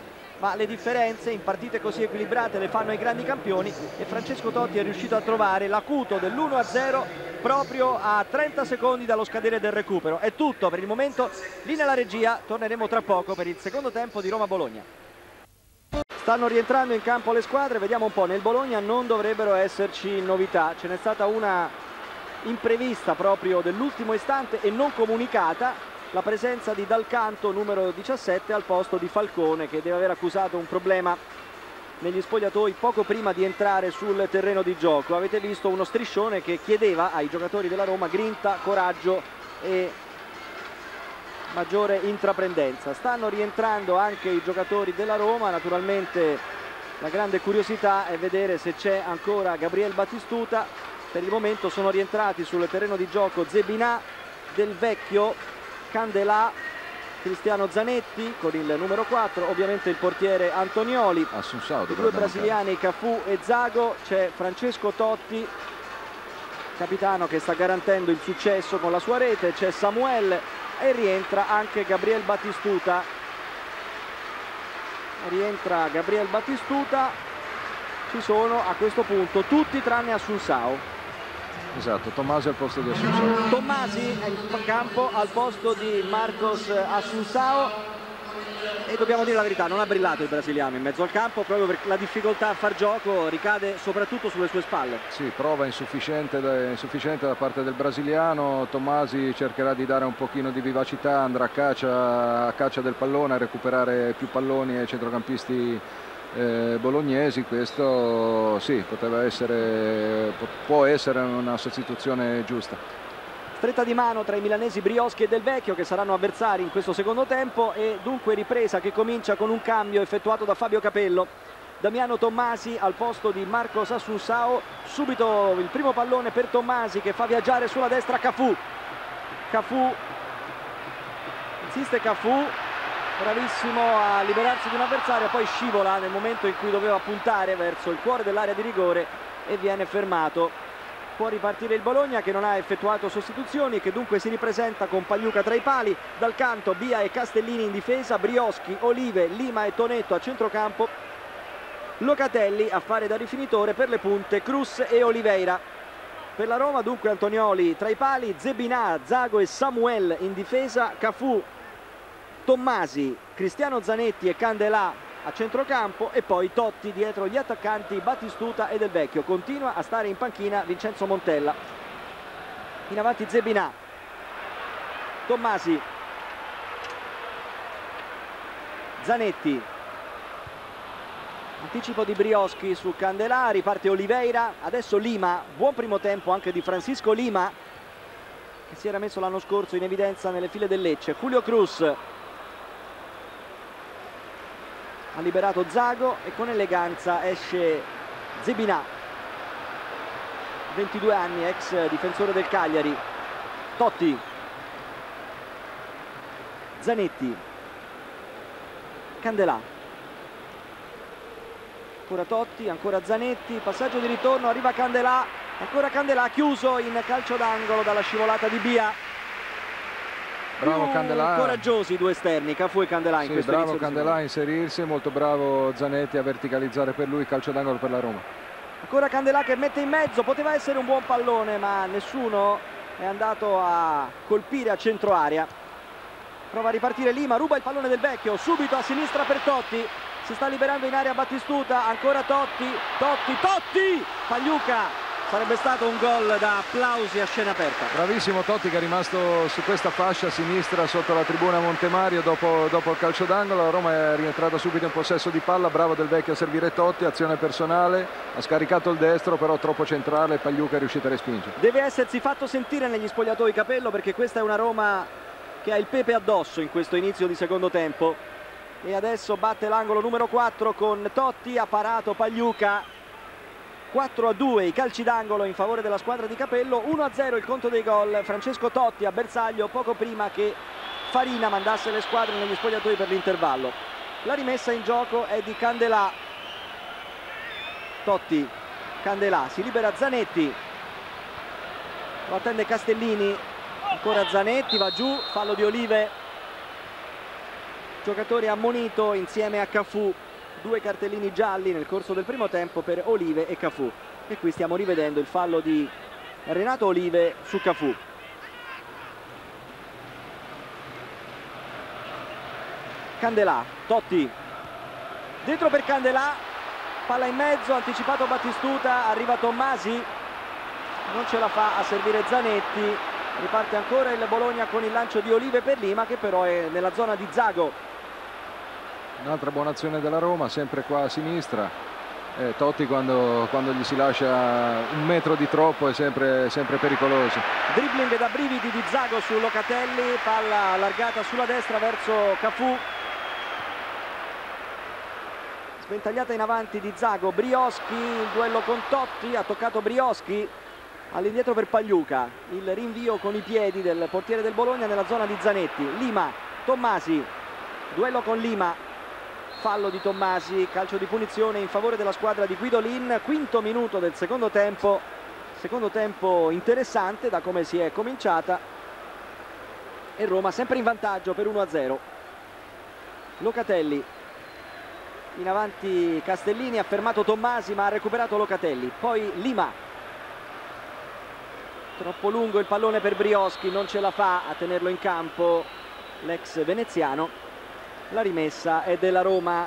ma le differenze in partite così equilibrate le fanno i grandi campioni e Francesco Totti è riuscito a trovare l'acuto dell'uno a zero proprio a trenta secondi dallo scadere del recupero. È tutto per il momento, lì nella regia, torneremo tra poco per il secondo tempo di Roma-Bologna. Stanno rientrando in campo le squadre, vediamo un po', nel Bologna non dovrebbero esserci novità, ce n'è stata una imprevista proprio dell'ultimo istante e non comunicata, la presenza di Dal Canto numero diciassette al posto di Falcone, che deve aver accusato un problema negli spogliatoi poco prima di entrare sul terreno di gioco. Avete visto uno striscione che chiedeva ai giocatori della Roma grinta, coraggio e maggiore intraprendenza. Stanno rientrando anche i giocatori della Roma, naturalmente la grande curiosità è vedere se c'è ancora Gabriel Battistuta. Per il momento sono rientrati sul terreno di gioco Zebinà, Del Vecchio, Candelà, Cristiano Zanetti con il numero quattro, ovviamente il portiere Antonioli, Assunção, i due brasiliani Cafu e Zago, c'è Francesco Totti, capitano, che sta garantendo il successo con la sua rete, c'è Samuel e rientra anche Gabriel Battistuta. Rientra Gabriel Battistuta, ci sono a questo punto tutti tranne Assunção. Esatto, Tommasi al posto di Assunção. Tommasi è in campo al posto di Marcos Assunção e dobbiamo dire la verità, non ha brillato il brasiliano in mezzo al campo proprio perché la difficoltà a far gioco ricade soprattutto sulle sue spalle. Sì, prova insufficiente da, insufficiente da parte del brasiliano. Tommasi cercherà di dare un pochino di vivacità, andrà a caccia, a caccia del pallone, a recuperare più palloni ai centrocampisti Eh, bolognesi. Questo sì, poteva essere, può essere una sostituzione giusta. Stretta di mano tra i milanesi Brioschi e Del Vecchio, che saranno avversari in questo secondo tempo, e dunque ripresa che comincia con un cambio effettuato da Fabio Capello. Damiano Tommasi al posto di Marcos Assunção, subito il primo pallone per Tommasi che fa viaggiare sulla destra Cafu. Cafu, insiste Cafu, bravissimo a liberarsi di un avversario, poi scivola nel momento in cui doveva puntare verso il cuore dell'area di rigore e viene fermato. Può ripartire il Bologna, che non ha effettuato sostituzioni e che dunque si ripresenta con Pagliuca tra i pali, Dal Canto, Bia e Castellini in difesa, Brioschi, Olive, Lima e Tonetto a centrocampo, Locatelli a fare da rifinitore per le punte, Cruz e Oliveira. Per la Roma dunque Antonioli tra i pali, Zebinà, Zago e Samuel in difesa, Cafu, Tommasi, Cristiano Zanetti e Candelà a centrocampo e poi Totti dietro gli attaccanti Battistuta e Del Vecchio. Continua a stare in panchina Vincenzo Montella. In avanti Zebinà, Tommasi, Zanetti, anticipo di Brioschi su Candelà, riparte Oliveira, adesso Lima, buon primo tempo anche di Francisco Lima, che si era messo l'anno scorso in evidenza nelle file del Lecce. Julio Cruz ha liberato Zago e con eleganza esce Zebinà, ventidue anni, ex difensore del Cagliari. Totti, Zanetti, Candelà, ancora Totti, ancora Zanetti, passaggio di ritorno, arriva Candelà, ancora Candelà, chiuso in calcio d'angolo dalla scivolata di Bia. Bravo Candelà, coraggiosi i due esterni, Cafu e Candelà in sì, questo bravo inizio Candelà a inserirsi, molto bravo Zanetti a verticalizzare per lui, calcio d'angolo per la Roma. Ancora Candelà che mette in mezzo, poteva essere un buon pallone ma nessuno è andato a colpire a centro area. Prova a ripartire Lima, ruba il pallone Del Vecchio, subito a sinistra per Totti, si sta liberando in area Battistuta, ancora Totti, Totti, Totti, Pagliuca. Sarebbe stato un gol da applausi a scena aperta. Bravissimo Totti, che è rimasto su questa fascia sinistra sotto la tribuna Montemario dopo, dopo il calcio d'angolo. La Roma è rientrata subito in possesso di palla, bravo Del Vecchio a servire Totti, azione personale, ha scaricato il destro però troppo centrale, Pagliuca è riuscito a respingere. Deve essersi fatto sentire negli spogliatoi Capello, perché questa è una Roma che ha il pepe addosso in questo inizio di secondo tempo. E adesso batte l'angolo numero quattro con Totti, ha parato Pagliuca. quattro a due i calci d'angolo in favore della squadra di Capello, uno a zero il conto dei gol. Francesco Totti a bersaglio poco prima che Farina mandasse le squadre negli spogliatoi per l'intervallo. La rimessa in gioco è di Candelà. Totti, Candelà, si libera Zanetti, lo attende Castellini, ancora Zanetti, va giù, fallo di Olive, giocatore ammonito insieme a Cafu. due cartellini gialli nel corso del primo tempo per Olive e Cafù, e qui stiamo rivedendo il fallo di Renato Olive su Cafù. Candelà, Totti dentro per Candelà, palla in mezzo, anticipato Battistuta, arriva Tommasi, non ce la fa a servire Zanetti, riparte ancora il Bologna con il lancio di Olive per Lima, che però è nella zona di Zago. Un'altra buona azione della Roma, sempre qua a sinistra. eh, Totti quando, quando gli si lascia un metro di troppo è sempre, sempre pericoloso. Dribbling da brividi di Zago su Locatelli, palla allargata sulla destra verso Cafù, sventagliata in avanti di Zago. Brioschi, il duello con Totti, ha toccato Brioschi, all'indietro per Pagliuca, il rinvio con i piedi del portiere del Bologna nella zona di Zanetti. Lima, Tommasi, duello con Lima, fallo di Tommasi, calcio di punizione in favore della squadra di Guidolin. Quinto minuto del secondo tempo, secondo tempo interessante da come si è cominciata, e Roma sempre in vantaggio per uno a zero. Locatelli, in avanti Castellini, ha fermato Tommasi ma ha recuperato Locatelli, poi Lima, troppo lungo il pallone per Brioschi, non ce la fa a tenerlo in campo l'ex veneziano. La rimessa è della Roma.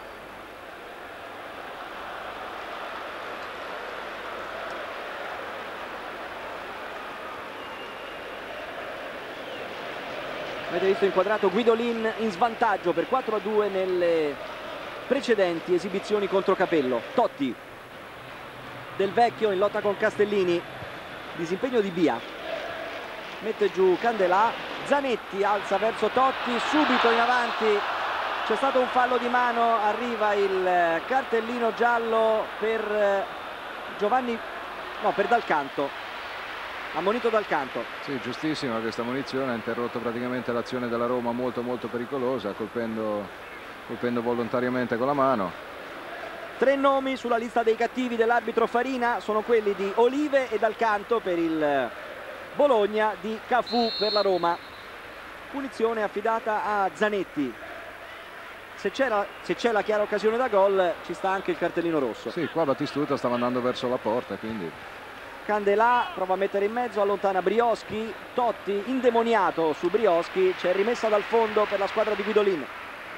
Avete visto inquadrato Guidolin in svantaggio per quattro a due nelle precedenti esibizioni contro Capello. Totti, Del Vecchio in lotta con Castellini, disimpegno di Bia, mette giù Candelà, Zanetti alza verso Totti, subito in avanti c'è stato un fallo di mano, arriva il cartellino giallo per Giovanni, no, per Dal Canto, ammonito Dal Canto. Sì, giustissima questa ammonizione, ha interrotto praticamente l'azione della Roma, molto molto pericolosa, colpendo, colpendo volontariamente con la mano. Tre nomi sulla lista dei cattivi dell'arbitro Farina, sono quelli di Olive e Dal Canto per il Bologna, di Cafù per la Roma. Punizione affidata a Zanetti. Se c'è la, se c'è la chiara occasione da gol ci sta anche il cartellino rosso. Sì, qua Battistuta stava andando verso la porta, quindi... Candelà prova a mettere in mezzo, allontana Brioschi, Totti indemoniato su Brioschi, c'è rimessa dal fondo per la squadra di Guidolin.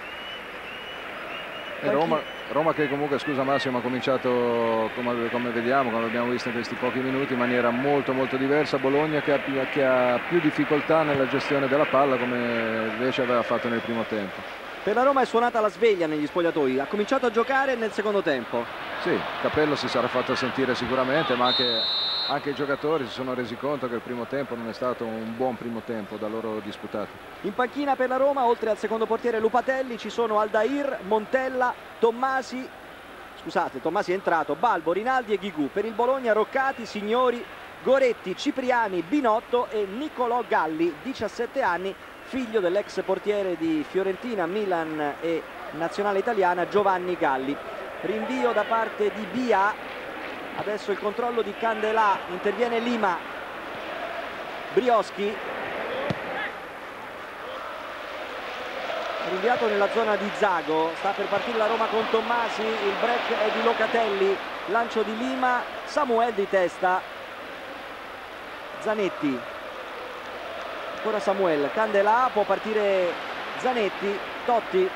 E Roma, Roma che comunque, scusa Massimo, ha cominciato, come, come vediamo, come abbiamo visto in questi pochi minuti, in maniera molto molto diversa. Bologna che ha, che ha più difficoltà nella gestione della palla, come invece aveva fatto nel primo tempo. Per la Roma è suonata la sveglia negli spogliatoi, ha cominciato a giocare nel secondo tempo. Sì, Capello si sarà fatto sentire sicuramente, ma anche, anche i giocatori si sono resi conto che il primo tempo non è stato un buon primo tempo da loro disputato. In panchina per la Roma, oltre al secondo portiere Lupatelli, ci sono Aldair, Montella, Tommasi, scusate, Tommasi è entrato, Balbo, Rinaldi e Ghigù. Per il Bologna Roccati, Signori, Goretti, Cipriani, Binotto e Nicolò Galli, diciassette anni, figlio dell'ex portiere di Fiorentina, Milan e Nazionale Italiana Giovanni Galli. Rinvio da parte di Bia, adesso il controllo di Candelà, interviene Lima, Brioschi, rinviato nella zona di Zago, sta per partire la Roma con Tommasi, il break è di Locatelli, lancio di Lima, Samuel di testa, Zanetti, ancora Samuel, Candelà, può partire Zanetti, Totti,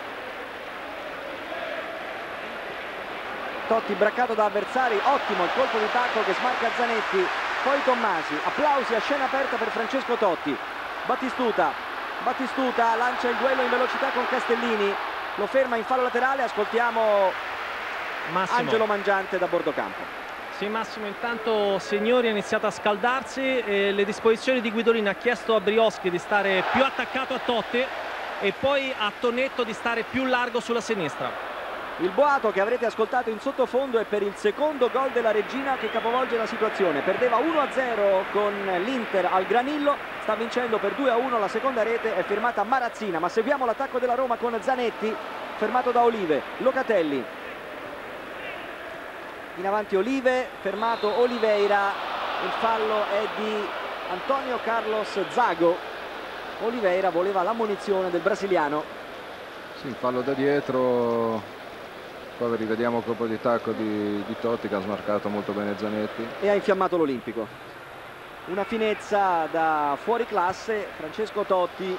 Totti braccato da avversari, ottimo il colpo di tacco che smarca Zanetti, poi Tommasi, applausi a scena aperta per Francesco Totti. Battistuta, Battistuta lancia il duello in velocità con Castellini, lo ferma in fallo laterale, ascoltiamo Massimo. Angelo Mangiante da bordo campo. Sì Massimo, intanto Signori ha iniziato a scaldarsi e le disposizioni di Guidolin, ha chiesto a Brioschi di stare più attaccato a Totti e poi a Tonetto di stare più largo sulla sinistra. Il boato che avrete ascoltato in sottofondo è per il secondo gol della Regina che capovolge la situazione. Perdeva uno a zero con l'Inter al Granillo, sta vincendo per due a uno, la seconda rete è firmata Marazzina. Ma seguiamo l'attacco della Roma con Zanetti, fermato da Olive, Locatelli. In avanti Olive, fermato Oliveira, il fallo è di Antonio Carlos Zago. Oliveira voleva l'ammonizione del brasiliano. Sì, il fallo da dietro Poi rivediamo il colpo di tacco di, di Totti, che ha smarcato molto bene Zanetti. E ha infiammato l'Olimpico. Una finezza da fuori classe, Francesco Totti,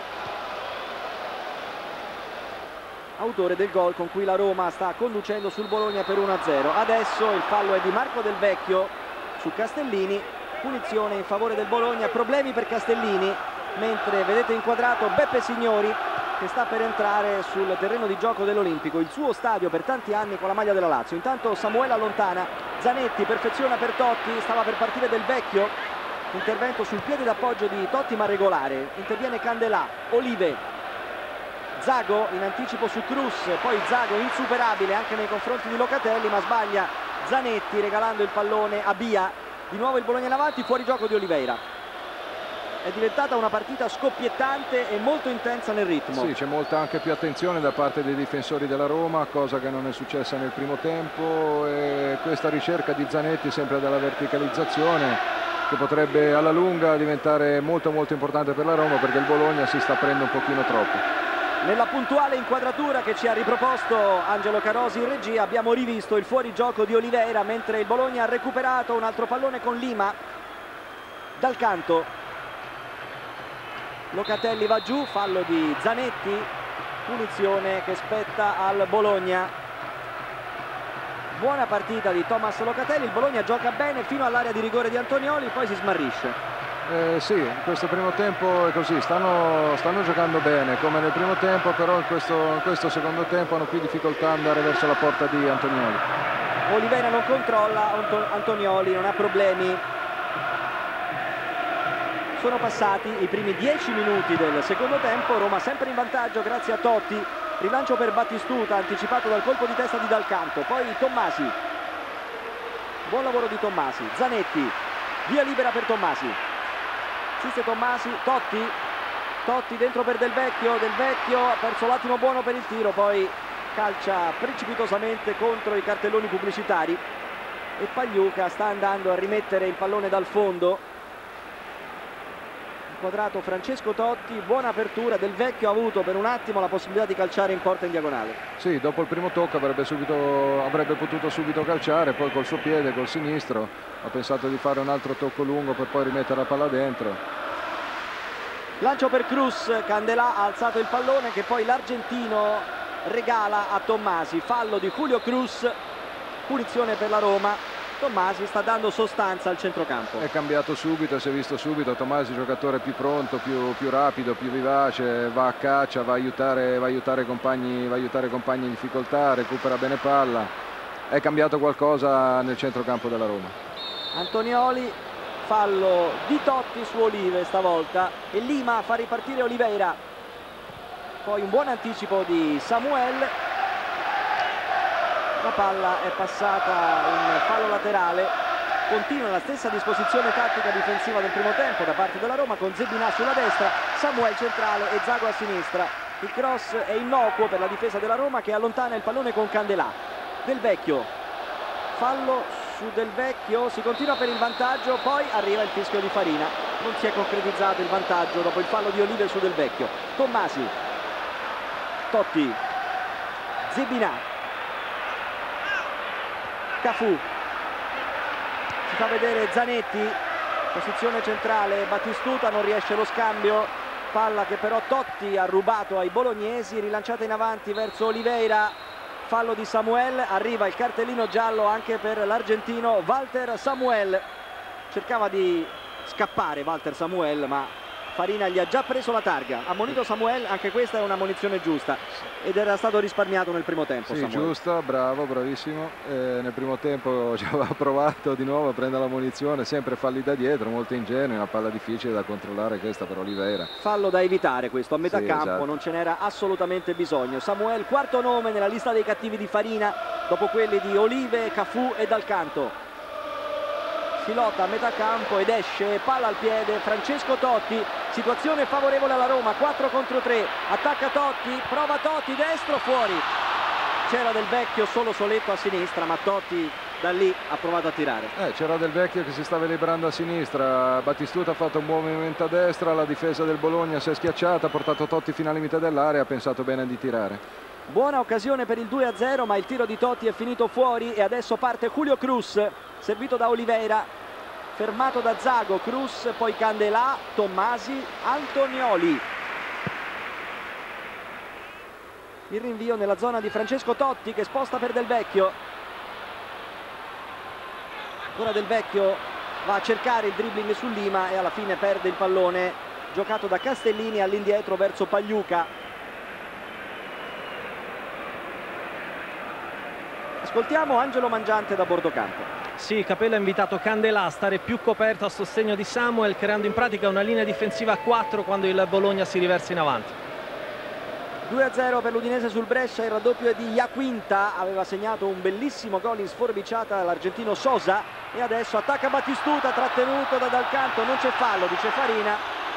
autore del gol con cui la Roma sta conducendo sul Bologna per uno a zero. Adesso il fallo è di Marco Del Vecchio su Castellini, punizione in favore del Bologna, problemi per Castellini, mentre vedete inquadrato Beppe Signori che sta per entrare sul terreno di gioco dell'Olimpico, il suo stadio per tanti anni con la maglia della Lazio. Intanto Samuele allontana, Zanetti perfeziona per Totti, stava per partire Del Vecchio, intervento sul piede d'appoggio di Totti ma regolare, interviene Candelà, Olive, Zago in anticipo su Cruz, poi Zago insuperabile anche nei confronti di Locatelli, ma sbaglia Zanetti regalando il pallone a Bia. Di nuovo il Bologna in avanti, fuori gioco di Oliveira. È diventata una partita scoppiettante e molto intensa nel ritmo. Sì, c'è molta anche più attenzione da parte dei difensori della Roma, cosa che non è successa nel primo tempo, e questa ricerca di Zanetti sempre della verticalizzazione, che potrebbe alla lunga diventare molto molto importante per la Roma, perché il Bologna si sta prendendo un pochino troppo. Nella puntuale inquadratura che ci ha riproposto Angelo Carosi in regia abbiamo rivisto il fuorigioco di Oliveira, mentre il Bologna ha recuperato un altro pallone con Lima dal canto. Locatelli va giù, fallo di Zanetti, punizione che spetta al Bologna. Buona partita di Thomas Locatelli, il Bologna gioca bene fino all'area di rigore di Antonioli, poi si smarrisce. Eh, sì, in questo primo tempo è così, stanno, stanno giocando bene come nel primo tempo, però in questo, in questo secondo tempo hanno più difficoltà ad andare verso la porta di Antonioli. Oliveira non controlla, Antonioli non ha problemi. Sono passati i primi dieci minuti del secondo tempo, Roma sempre in vantaggio grazie a Totti, rilancio per Battistuta anticipato dal colpo di testa di Dal Canto, poi Tommasi, buon lavoro di Tommasi, Zanetti, via libera per Tommasi, assiste Tommasi, Totti, Totti dentro per Del Vecchio, Del Vecchio ha perso l'attimo buono per il tiro, poi calcia precipitosamente contro i cartelloni pubblicitari e Pagliuca sta andando a rimettere il pallone dal fondo. Quadrato Francesco Totti, buona apertura, Del Vecchio ha avuto per un attimo la possibilità di calciare in porta in diagonale. Sì, dopo il primo tocco avrebbe, subito, avrebbe potuto subito calciare, poi col suo piede, col sinistro, ha pensato di fare un altro tocco lungo per poi rimettere la palla dentro. Lancio per Cruz, Candelà ha alzato il pallone che poi l'argentino regala a Tommasi, fallo di Julio Cruz, punizione per la Roma. Tommasi sta dando sostanza al centrocampo. È cambiato subito, si è visto subito, Tommasi giocatore più pronto, più, più rapido, più vivace, va a caccia, va a aiutare, va a aiutare i compagni, va a aiutare i compagni in difficoltà, recupera bene palla. È cambiato qualcosa nel centrocampo della Roma. Antonioli, fallo di Totti su Olive stavolta e Lima fa ripartire Oliveira. Poi un buon anticipo di Samuel. La palla è passata in fallo laterale, continua la stessa disposizione tattica difensiva del primo tempo da parte della Roma con Zebinà sulla destra, Samuel centrale e Zago a sinistra. Il cross è innocuo per la difesa della Roma che allontana il pallone con Candelà. Del Vecchio, fallo su Del Vecchio, si continua per il vantaggio, poi arriva il fischio di Farina, non si è concretizzato il vantaggio dopo il fallo di Olive su Del Vecchio. Tommasi, Totti, Zebinà, Cafù, si fa vedere Zanetti, posizione centrale, Battistuta, non riesce lo scambio, palla che però Totti ha rubato ai bolognesi, rilanciata in avanti verso Oliveira, fallo di Samuel, arriva il cartellino giallo anche per l'argentino Walter Samuel, cercava di scappare Walter Samuel ma Farina gli ha già preso la targa, ha ammonito Samuel, anche questa è una munizione giusta ed era stato risparmiato nel primo tempo. Sì, Samuel. Giusta, bravo, bravissimo. Eh, nel primo tempo ci aveva provato di nuovo a prendere la munizione, sempre falli da dietro, molto ingenui, una palla difficile da controllare questa per Oliveira. Fallo da evitare questo, a metà sì, campo, esatto. Non ce n'era assolutamente bisogno. Samuel, quarto nome nella lista dei cattivi di Farina, dopo quelli di Olive, Cafù e Dal Canto. Si lotta a metà campo ed esce, palla al piede, Francesco Totti, situazione favorevole alla Roma, quattro contro tre, attacca Totti, prova Totti, destro, fuori. C'era Del Vecchio solo soletto a sinistra, ma Totti da lì ha provato a tirare. Eh, c'era Del Vecchio che si stava liberando a sinistra, Battistuta ha fatto un buon movimento a destra, la difesa del Bologna si è schiacciata, ha portato Totti fino al limite dell'area, ha pensato bene di tirare. Buona occasione per il due a zero, ma il tiro di Totti è finito fuori e adesso parte Julio Cruz, servito da Oliveira, fermato da Zago, Cruz, poi Candelà, Tommasi, Antonioli. Il rinvio nella zona di Francesco Totti che sposta per Del Vecchio. Ancora Del Vecchio va a cercare il dribbling su Lima e alla fine perde il pallone, giocato da Castellini all'indietro verso Pagliuca. Ascoltiamo Angelo Mangiante da bordo campo. Sì, Capello ha invitato Candelà a stare più coperto a sostegno di Samuel, creando in pratica una linea difensiva a quattro quando il Bologna si riversa in avanti. due a zero per l'Udinese sul Brescia, il raddoppio è di Iaquinta, aveva segnato un bellissimo gol in sforbiciata l'argentino Sosa e adesso attacca Battistuta, trattenuto da Dal Canto, non c'è fallo, dice Farina,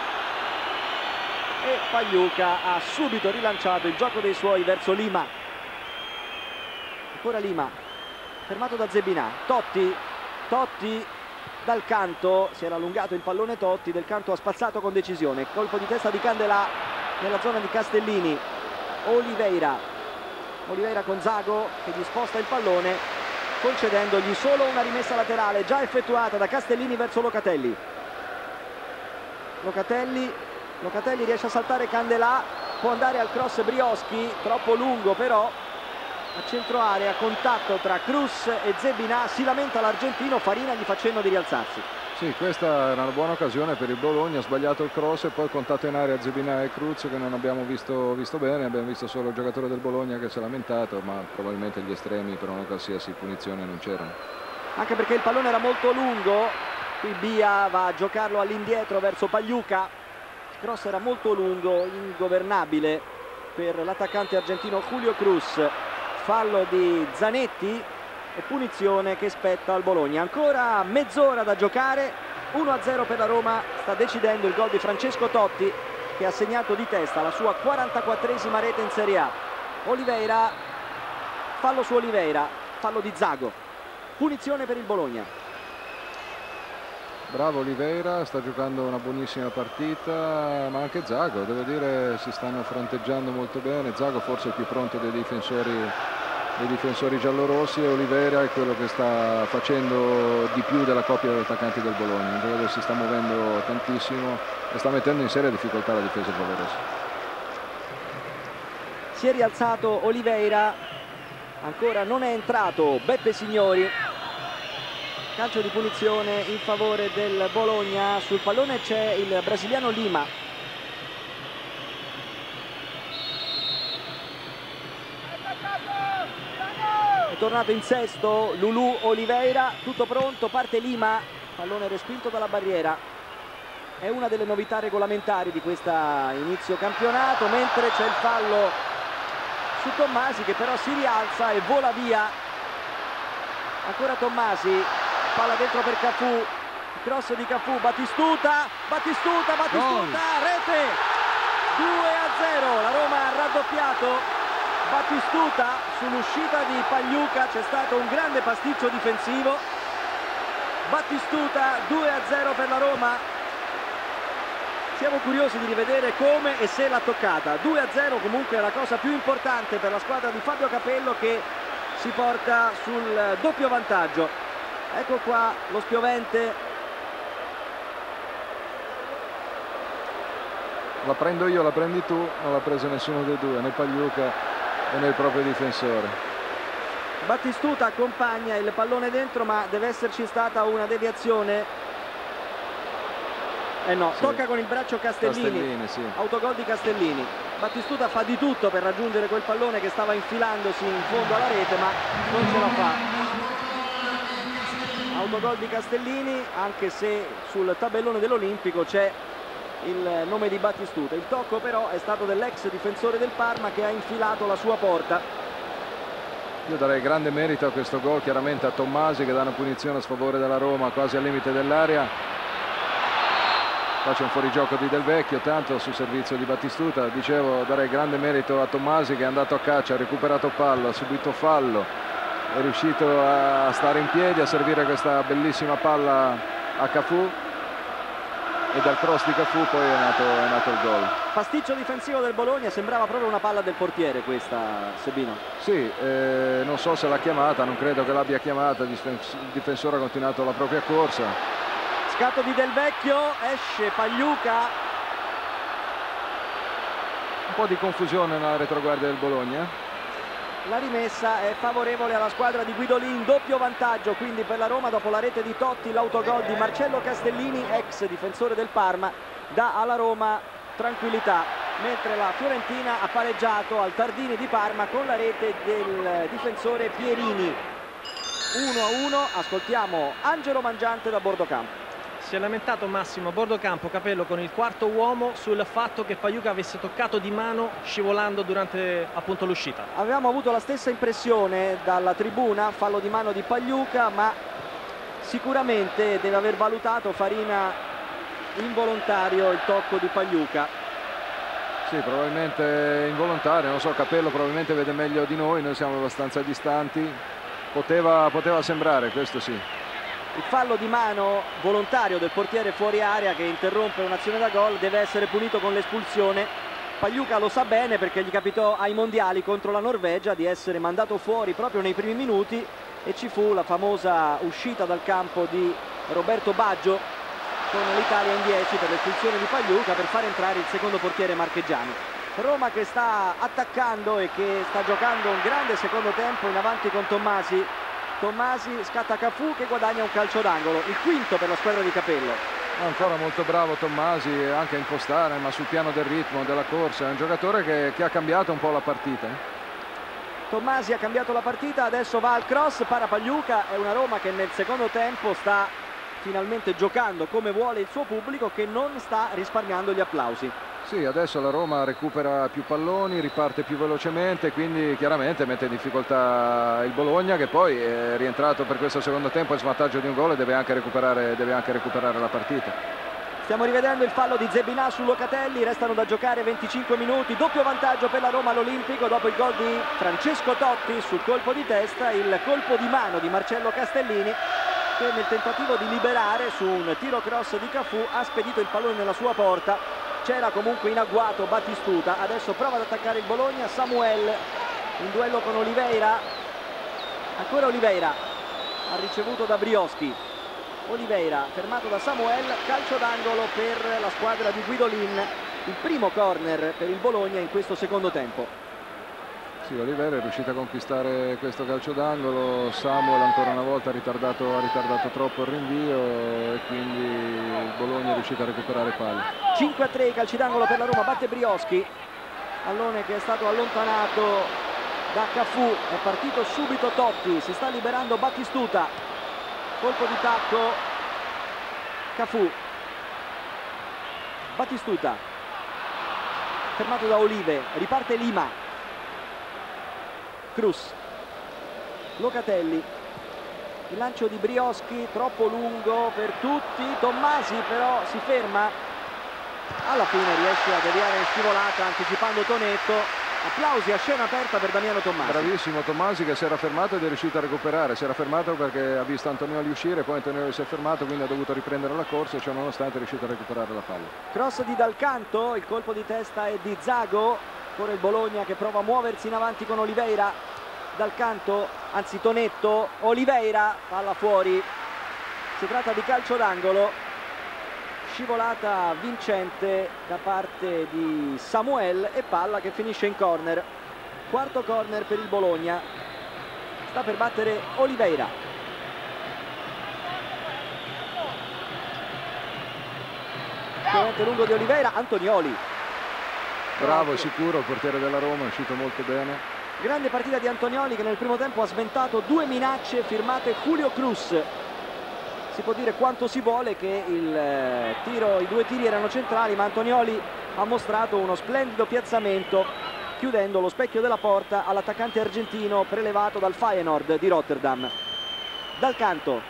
e Pagliuca ha subito rilanciato il gioco dei suoi verso Lima. Ancora Lima, fermato da Zebinà, Totti, Totti Dal Canto, si era allungato il pallone Totti, Del Canto ha spazzato con decisione, colpo di testa di Candelà nella zona di Castellini, Oliveira, Oliveira con Zago che gli sposta il pallone concedendogli solo una rimessa laterale già effettuata da Castellini verso Locatelli. Locatelli, Locatelli riesce a saltare Candelà, può andare al cross Brioschi, troppo lungo però. A centro area, contatto tra Cruz e Zebinà, si lamenta l'argentino, Farina gli fa cenno di rialzarsi. Sì, questa era una buona occasione per il Bologna, ha sbagliato il cross e poi contatto in area Zebinà e Cruz che non abbiamo visto, visto bene, abbiamo visto solo il giocatore del Bologna che si è lamentato, ma probabilmente gli estremi per una qualsiasi punizione non c'erano. Anche perché il pallone era molto lungo, qui Bia va a giocarlo all'indietro verso Pagliuca, il cross era molto lungo, ingovernabile per l'attaccante argentino Julio Cruz. Fallo di Zanetti e punizione che spetta al Bologna. Ancora mezz'ora da giocare, uno a zero per la Roma, sta decidendo il gol di Francesco Totti che ha segnato di testa la sua quarantaquattresima rete in Serie A. Oliveira, fallo su Oliveira, fallo di Zago, punizione per il Bologna. Bravo Oliveira, sta giocando una buonissima partita, ma anche Zago, devo dire si stanno fronteggiando molto bene. Zago forse è il più pronto dei difensori, dei difensori giallorossi e Oliveira è quello che sta facendo di più della coppia degli attaccanti del Bologna. Un giocatore si sta muovendo tantissimo e sta mettendo in seria difficoltà la difesa giallorossa. Si è rialzato Oliveira, ancora non è entrato Beppe Signori. Calcio di punizione in favore del Bologna, sul pallone c'è il brasiliano Lima. È tornato in sesto Lulù Oliveira, tutto pronto, parte Lima, pallone respinto dalla barriera. È una delle novità regolamentari di questa inizio campionato, mentre c'è il fallo su Tommasi che però si rialza e vola via. Ancora Tommasi, palla dentro per Cafù, cross di Cafù, Battistuta, Battistuta, Battistuta, rete, due a zero, la Roma ha raddoppiato. Battistuta sull'uscita di Pagliuca, c'è stato un grande pasticcio difensivo. Battistuta, due a zero per la Roma. Siamo curiosi di rivedere come e se l'ha toccata. due a zero comunque è la cosa più importante per la squadra di Fabio Capello che si porta sul doppio vantaggio. Ecco qua lo spiovente. La prendo io, la prendi tu, non l'ha presa nessuno dei due, né Pagliuca e né il proprio difensore. Battistuta accompagna il pallone dentro, ma deve esserci stata una deviazione. Eh no, sì. Tocca con il braccio Castellini, Castellini sì. Autogol di Castellini. Battistuta fa di tutto per raggiungere quel pallone che stava infilandosi in fondo alla rete, ma non ce la fa. Autogol di Castellini, anche se sul tabellone dell'Olimpico c'è il nome di Battistuta. Il tocco però è stato dell'ex difensore del Parma che ha infilato la sua porta. Io darei grande merito a questo gol chiaramente a Tommasi che dà una punizione a sfavore della Roma quasi al limite dell'area. Qua c'è un fuorigioco di Del Vecchio, tanto sul servizio di Battistuta. Dicevo, darei grande merito a Tommasi che è andato a caccia, ha recuperato palla, ha subito fallo, è riuscito a stare in piedi, a servire questa bellissima palla a Cafù e dal cross di Cafù poi è nato, è nato il gol. Pasticcio difensivo del Bologna, sembrava proprio una palla del portiere questa, Sebino. Sì, eh, non so se l'ha chiamata, non credo che l'abbia chiamata, il difensore ha continuato la propria corsa. Scatto di Del Vecchio, esce Pagliuca. Un po' di confusione nella retroguardia del Bologna. La rimessa è favorevole alla squadra di Guidolin, doppio vantaggio quindi per la Roma dopo la rete di Totti. L'autogol di Marcello Castellini, ex difensore del Parma, dà alla Roma tranquillità, mentre la Fiorentina ha pareggiato al Tardini di Parma con la rete del difensore Pierini. uno a uno, ascoltiamo Angelo Mangiante da bordo campo. Si è lamentato Massimo a bordo campo Capello con il quarto uomo sul fatto che Pagliuca avesse toccato di mano scivolando durante appunto l'uscita. Avevamo avuto la stessa impressione dalla tribuna, fallo di mano di Pagliuca, ma sicuramente deve aver valutato Farina involontario il tocco di Pagliuca. Sì, probabilmente involontario, non so, Capello probabilmente vede meglio di noi, noi siamo abbastanza distanti, poteva, poteva sembrare, questo sì. Il fallo di mano volontario del portiere fuori area che interrompe un'azione da gol deve essere punito con l'espulsione. Pagliuca lo sa bene perché gli capitò ai mondiali contro la Norvegia di essere mandato fuori proprio nei primi minuti e ci fu la famosa uscita dal campo di Roberto Baggio con l'Italia in dieci per l'espulsione di Pagliuca per far entrare il secondo portiere marchigiano. Roma che sta attaccando e che sta giocando un grande secondo tempo in avanti con Tommasi. Tommasi scatta Cafù che guadagna un calcio d'angolo, il quinto per la squadra di Capello. Ancora molto bravo Tommasi anche a impostare, ma sul piano del ritmo, della corsa, è un giocatore che, che ha cambiato un po' la partita. Tommasi ha cambiato la partita, adesso va al cross, para Pagliuca, è una Roma che nel secondo tempo sta finalmente giocando come vuole il suo pubblico, che non sta risparmiando gli applausi. Sì, adesso la Roma recupera più palloni, riparte più velocemente, quindi chiaramente mette in difficoltà il Bologna, che poi è rientrato per questo secondo tempo in svantaggio di un gol e deve anche recuperare, deve anche recuperare la partita. Stiamo rivedendo il fallo di Zebinà su Locatelli, restano da giocare venticinque minuti, doppio vantaggio per la Roma all'Olimpico dopo il gol di Francesco Totti sul colpo di testa, il colpo di mano di Marcello Castellini che nel tentativo di liberare su un tiro cross di Cafù ha spedito il pallone nella sua porta. C'era comunque in agguato Battistuta, adesso prova ad attaccare il Bologna, Samuel in duello con Oliveira, ancora Oliveira, ha ricevuto da Brioschi, Oliveira fermato da Samuel, calcio d'angolo per la squadra di Guidolin, il primo corner per il Bologna in questo secondo tempo. Sì, Oliveira è riuscito a conquistare questo calcio d'angolo, Samuel ancora una volta ha ritardato, ha ritardato troppo il rinvio e quindi il Bologna è riuscito a recuperare palle. cinque a tre, calci d'angolo per la Roma, batte Brioschi, pallone che è stato allontanato da Cafù, è partito subito Totti, si sta liberando Battistuta, colpo di tacco, Cafù, Battistuta, fermato da Olive, riparte Lima. Cruz, Locatelli, il lancio di Brioschi troppo lungo per tutti, Tommasi però si ferma, alla fine riesce a deviare in scivolata anticipando Tonetto, applausi a scena aperta per Damiano Tommasi. Bravissimo Tommasi che si era fermato ed è riuscito a recuperare, si era fermato perché ha visto Antonioli uscire, poi Antonioli si è fermato, quindi ha dovuto riprendere la corsa e ciò nonostante è riuscito a recuperare la palla. Cross di Dal Canto, il colpo di testa è di Zago. Ancora il Bologna che prova a muoversi in avanti con Oliveira, Dal Canto, anzi Tonetto, Oliveira, palla fuori, si tratta di calcio d'angolo, scivolata vincente da parte di Samuel e palla che finisce in corner, quarto corner per il Bologna, sta per battere Oliveira. Veramente lungo di Oliveira, Antonioli. Bravo e sicuro il portiere della Roma, è uscito molto bene. Grande partita di Antonioli che nel primo tempo ha sventato due minacce firmate Julio Cruz. Si può dire quanto si vuole che il tiro, i due tiri erano centrali, ma Antonioli ha mostrato uno splendido piazzamento chiudendo lo specchio della porta all'attaccante argentino prelevato dal Feyenoord di Rotterdam. Dal Canto.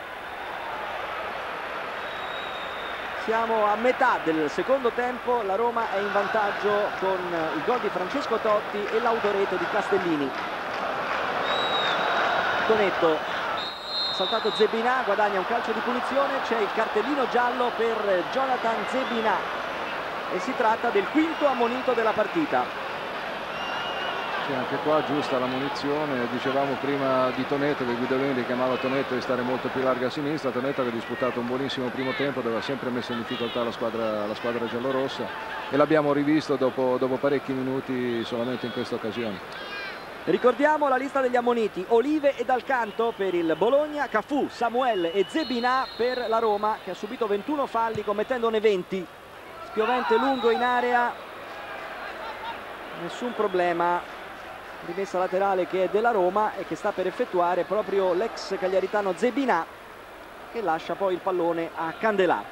Siamo a metà del secondo tempo, la Roma è in vantaggio con il gol di Francesco Totti e l'autorete di Castellini. Tonetto, saltato Zebinà, guadagna un calcio di punizione, c'è il cartellino giallo per Jonathan Zebinà e si tratta del quinto ammonito della partita. Sì, anche qua giusta la munizione. Dicevamo prima di Tonetto, che Guidolin richiamava Tonetto di stare molto più largo a sinistra. Tonetto che ha disputato un buonissimo primo tempo, dove ha sempre messo in difficoltà la squadra, la squadra giallorossa, e l'abbiamo rivisto dopo, dopo parecchi minuti solamente in questa occasione. Ricordiamo la lista degli ammoniti: Olive e Dal Canto per il Bologna, Cafù, Samuel e Zebinà per la Roma, che ha subito ventuno falli commettendone venti. Spiovente lungo in area, nessun problema. Rimessa laterale che è della Roma e che sta per effettuare proprio l'ex cagliaritano Zebinà, che lascia poi il pallone a Candelà.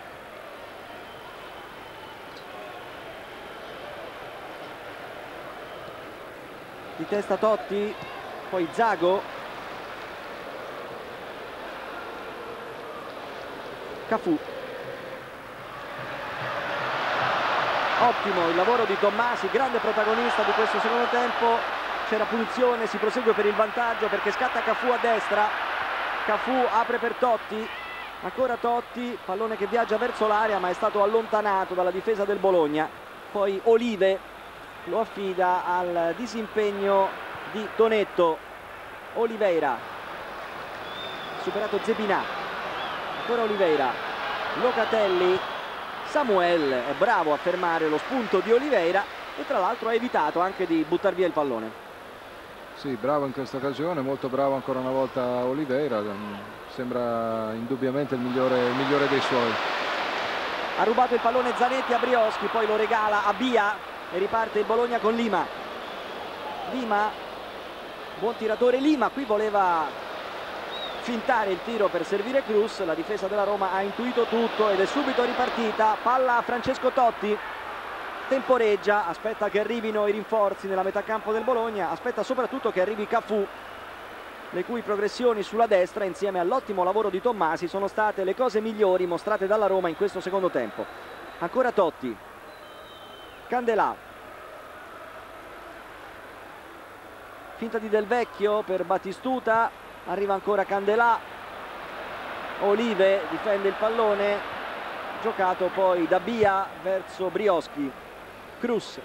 Di testa Totti, poi Zago, Cafù. Ottimo il lavoro di Tommasi, grande protagonista di questo secondo tempo. C'era punizione, si prosegue per il vantaggio perché scatta Cafù a destra. Cafù apre per Totti, ancora Totti, pallone che viaggia verso l'area ma è stato allontanato dalla difesa del Bologna. Poi Olive lo affida al disimpegno di Tonetto. Oliveira, superato Zebinà, ancora Oliveira, Locatelli. Samuel è bravo a fermare lo spunto di Oliveira e tra l'altro ha evitato anche di buttare via il pallone. Sì, bravo in questa occasione, molto bravo ancora una volta Oliveira, sembra indubbiamente il migliore, il migliore dei suoi. Ha rubato il pallone Zanetti a Brioschi, poi lo regala a Bia e riparte il Bologna con Lima. Lima, buon tiratore Lima, qui voleva fintare il tiro per servire Cruz, la difesa della Roma ha intuito tutto ed è subito ripartita. Palla a Francesco Totti, temporeggia, aspetta che arrivino i rinforzi nella metà campo del Bologna, aspetta soprattutto che arrivi Cafù, le cui progressioni sulla destra insieme all'ottimo lavoro di Tommasi sono state le cose migliori mostrate dalla Roma in questo secondo tempo. Ancora Totti, Candelà, finta di Del Vecchio per Battistuta, arriva ancora Candelà, Olive difende il pallone, giocato poi da Bia verso Brioschi. Cruz,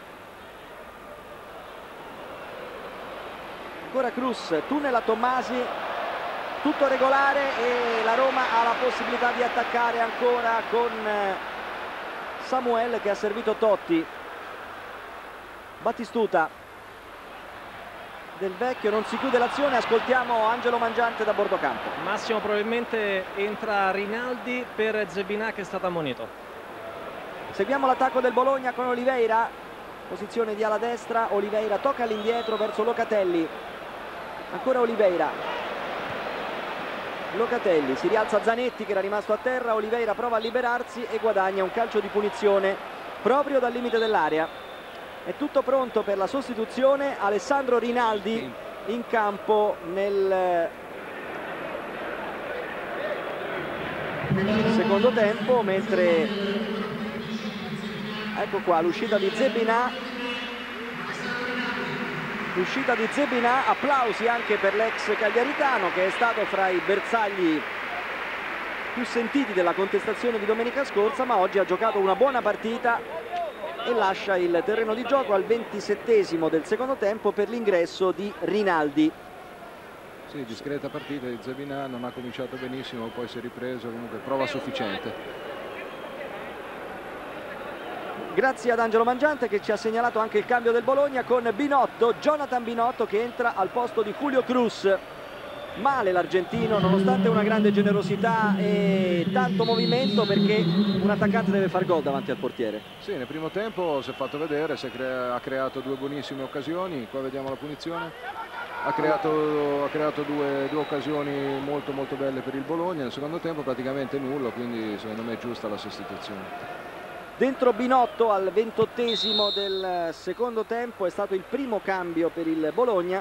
ancora Cruz, tunnel a Tommasi, tutto regolare e la Roma ha la possibilità di attaccare ancora con Samuel che ha servito Totti. Battistuta, Del Vecchio, non si chiude l'azione, ascoltiamo Angelo Mangiante da bordo campo. Massimo, probabilmente entra Rinaldi per Zebinà che è stato ammonito. Seguiamo l'attacco del Bologna con Oliveira, posizione di ala destra, Oliveira tocca all'indietro verso Locatelli, ancora Oliveira, Locatelli, si rialza Zanetti che era rimasto a terra, Oliveira prova a liberarsi e guadagna un calcio di punizione proprio dal limite dell'area. È tutto pronto per la sostituzione, Alessandro Rinaldi in campo nel secondo tempo, mentre ecco qua l'uscita di Zebinà, l'uscita di Zebinà, applausi anche per l'ex cagliaritano che è stato fra i bersagli più sentiti della contestazione di domenica scorsa, ma oggi ha giocato una buona partita e lascia il terreno di gioco al ventisettesimo del secondo tempo per l'ingresso di Rinaldi. Sì, discreta partita di Zebinà, non ha cominciato benissimo, poi si è ripreso, comunque prova sufficiente. Grazie ad Angelo Mangiante che ci ha segnalato anche il cambio del Bologna con Binotto, Jonathan Binotto che entra al posto di Julio Cruz. Male l'argentino nonostante una grande generosità e tanto movimento, perché un attaccante deve far gol davanti al portiere. Sì, nel primo tempo si è fatto vedere, si è crea ha creato due buonissime occasioni, qua vediamo la punizione, ha creato, ha creato due, due occasioni molto molto belle per il Bologna. Nel secondo tempo praticamente nullo, quindi secondo me è giusta la sostituzione. Dentro Binotto al ventottesimo del secondo tempo, è stato il primo cambio per il Bologna,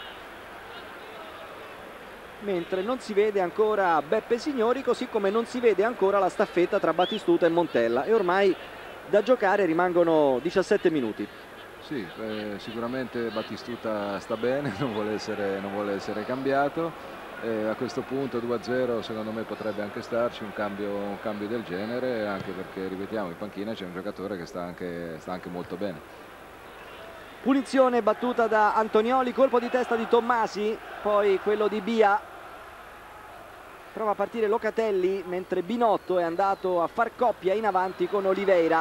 mentre non si vede ancora Beppe Signori, così come non si vede ancora la staffetta tra Battistuta e Montella, e ormai da giocare rimangono diciassette minuti. Sì, eh, sicuramente Battistuta sta bene, non vuole essere, non vuole essere cambiato. E a questo punto due a zero secondo me potrebbe anche starci un cambio, un cambio del genere, anche perché ripetiamo in panchina c'è un giocatore che sta anche, sta anche molto bene. Punizione battuta da Antonioli, colpo di testa di Tommasi, poi quello di Bia. Prova a partire Locatelli mentre Binotto è andato a far coppia in avanti con Oliveira.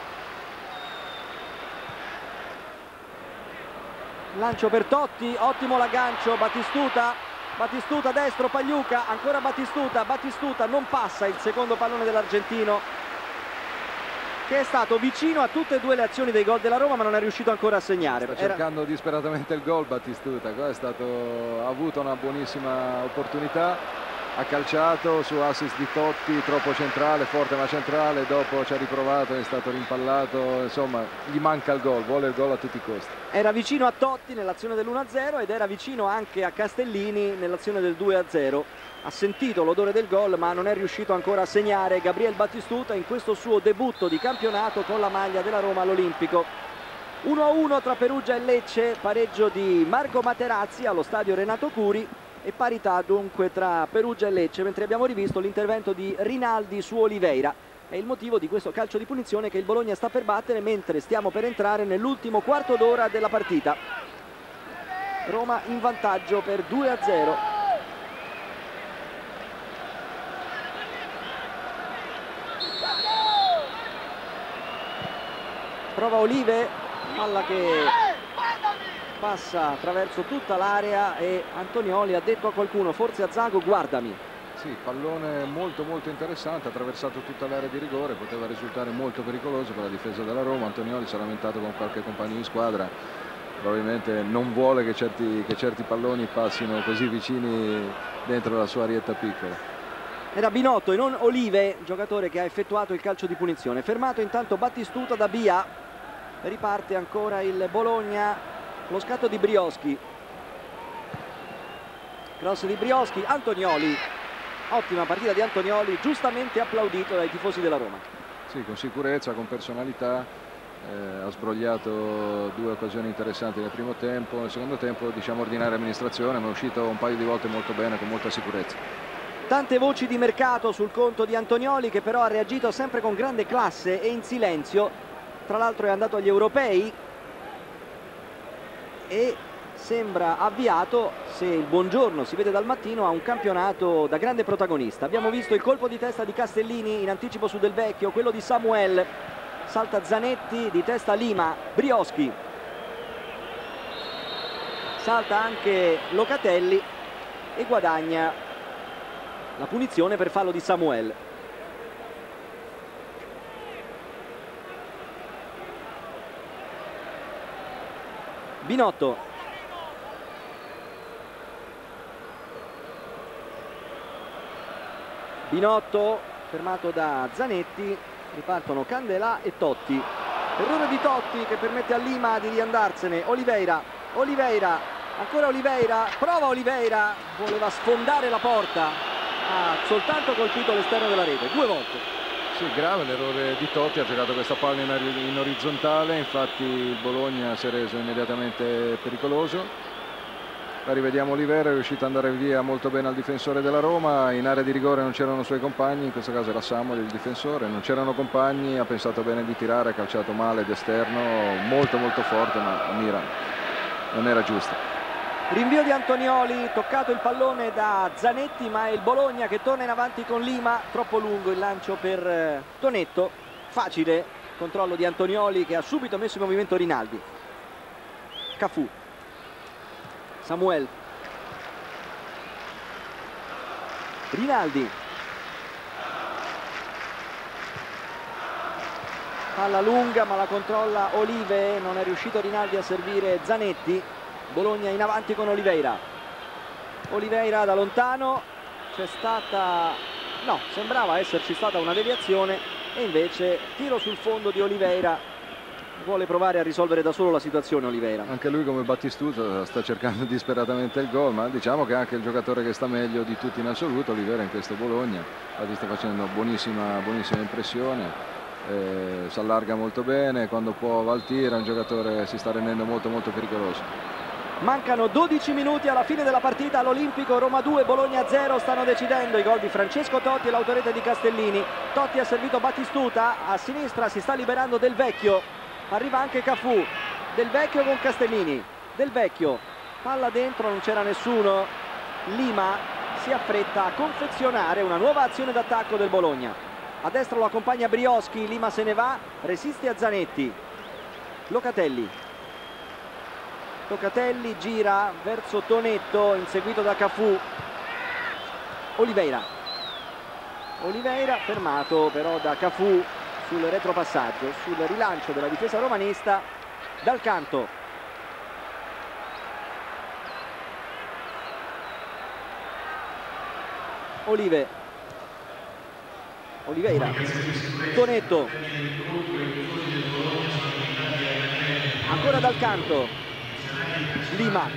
Lancio per Totti, ottimo l'aggancio, Battistuta. Battistuta destro, Pagliuca, ancora Battistuta, Battistuta non passa il secondo pallone dell'argentino, che è stato vicino a tutte e due le azioni dei gol della Roma ma non è riuscito ancora a segnare. Sta cercando Era... disperatamente il gol Battistuta, qua è stato, ha avuto una buonissima opportunità, ha calciato su assist di Totti, troppo centrale, forte ma centrale, dopo ci ha riprovato, è stato rimpallato, insomma gli manca il gol, vuole il gol a tutti i costi. Era vicino a Totti nell'azione dell'uno a zero ed era vicino anche a Castellini nell'azione del due a zero. Ha sentito l'odore del gol ma non è riuscito ancora a segnare Gabriel Battistuta in questo suo debutto di campionato con la maglia della Roma all'Olimpico. uno a uno tra Perugia e Lecce, pareggio di Marco Materazzi allo stadio Renato Curi e parità dunque tra Perugia e Lecce, mentre abbiamo rivisto l'intervento di Rinaldi su Oliveira. È il motivo di questo calcio di punizione che il Bologna sta per battere mentre stiamo per entrare nell'ultimo quarto d'ora della partita. Roma in vantaggio per due a zero. Prova Olive, palla che passa attraverso tutta l'area e Antonioli ha detto a qualcuno, forse a Zago, guardami. Sì, pallone molto molto interessante, ha attraversato tutta l'area di rigore, poteva risultare molto pericoloso per la difesa della Roma. Antonioli si è lamentato con qualche compagno di squadra, probabilmente non vuole che certi, che certi palloni passino così vicini dentro la sua arietta piccola. Era Binotto e non Olive, giocatore che ha effettuato il calcio di punizione. Fermato intanto Battistuta da Bia, riparte ancora il Bologna. Lo scatto di Brioschi, cross di Brioschi, Antonioli, ottima partita di Antonioli, giustamente applaudito dai tifosi della Roma. Sì, con sicurezza, con personalità, eh, ha sbrogliato due occasioni interessanti nel primo tempo, nel secondo tempo diciamo ordinaria amministrazione, ma è uscito un paio di volte molto bene, con molta sicurezza. Tante voci di mercato sul conto di Antonioli, che però ha reagito sempre con grande classe e in silenzio, tra l'altro è andato agli europei e sembra avviato, se il buongiorno si vede dal mattino, a un campionato da grande protagonista. Abbiamo visto il colpo di testa di Castellini in anticipo su Del Vecchio, quello di Samuel, salta Zanetti, di testa Lima, Brioschi, salta anche Locatelli e guadagna la punizione per fallo di Samuel. Binotto, Binotto fermato da Zanetti, ripartono Candelà e Totti. Errore di Totti che permette a Lima di riandarsene. Oliveira, Oliveira, ancora Oliveira, prova Oliveira, voleva sfondare la porta, ha soltanto colpito l'esterno della rete, due volte. Sì, grave l'errore di Totti, ha giocato questa palla in, in orizzontale, infatti il Bologna si è reso immediatamente pericoloso. La rivediamo Oliveira, è riuscito ad andare via molto bene al difensore della Roma, in area di rigore non c'erano suoi compagni, in questo caso era Samuel il difensore, non c'erano compagni, ha pensato bene di tirare, ha calciato male d'esterno, molto molto forte, ma la mira non era giusta. Rinvio di Antonioli, toccato il pallone da Zanetti, ma è il Bologna che torna in avanti con Lima, troppo lungo il lancio per Tonetto, facile controllo di Antonioli che ha subito messo in movimento Rinaldi. Cafù, Samuel, Rinaldi, palla lunga ma la controlla Olive, non è riuscito Rinaldi a servire Zanetti. Bologna in avanti con Oliveira, Oliveira da lontano, c'è stata, no, sembrava esserci stata una deviazione e invece tiro sul fondo di Oliveira, vuole provare a risolvere da solo la situazione Oliveira. Anche lui come Battistuta sta cercando disperatamente il gol, ma diciamo che è anche il giocatore che sta meglio di tutti in assoluto, Oliveira in questo Bologna, infatti sta facendo buonissima, buonissima impressione, eh, si allarga molto bene, quando può va al tiro, è un giocatore che si sta rendendo molto molto pericoloso. Mancano dodici minuti alla fine della partita all'Olimpico. Roma due, Bologna zero. Stanno decidendo i gol di Francesco Totti e l'autorete di Castellini. Totti ha servito Battistuta, a sinistra si sta liberando Del Vecchio, arriva anche Cafù. Del Vecchio con Castellini, Del Vecchio, palla dentro, non c'era nessuno. Lima si affretta a confezionare una nuova azione d'attacco del Bologna. A destra lo accompagna Brioschi, Lima se ne va, resiste a Zanetti. Locatelli. Locatelli gira verso Tonetto, inseguito da Cafù. Oliveira. Oliveira fermato però da Cafù sul retropassaggio, sul rilancio della difesa romanista. Dal canto. Olive. Oliveira. Tonetto. Ancora dal canto. Lima.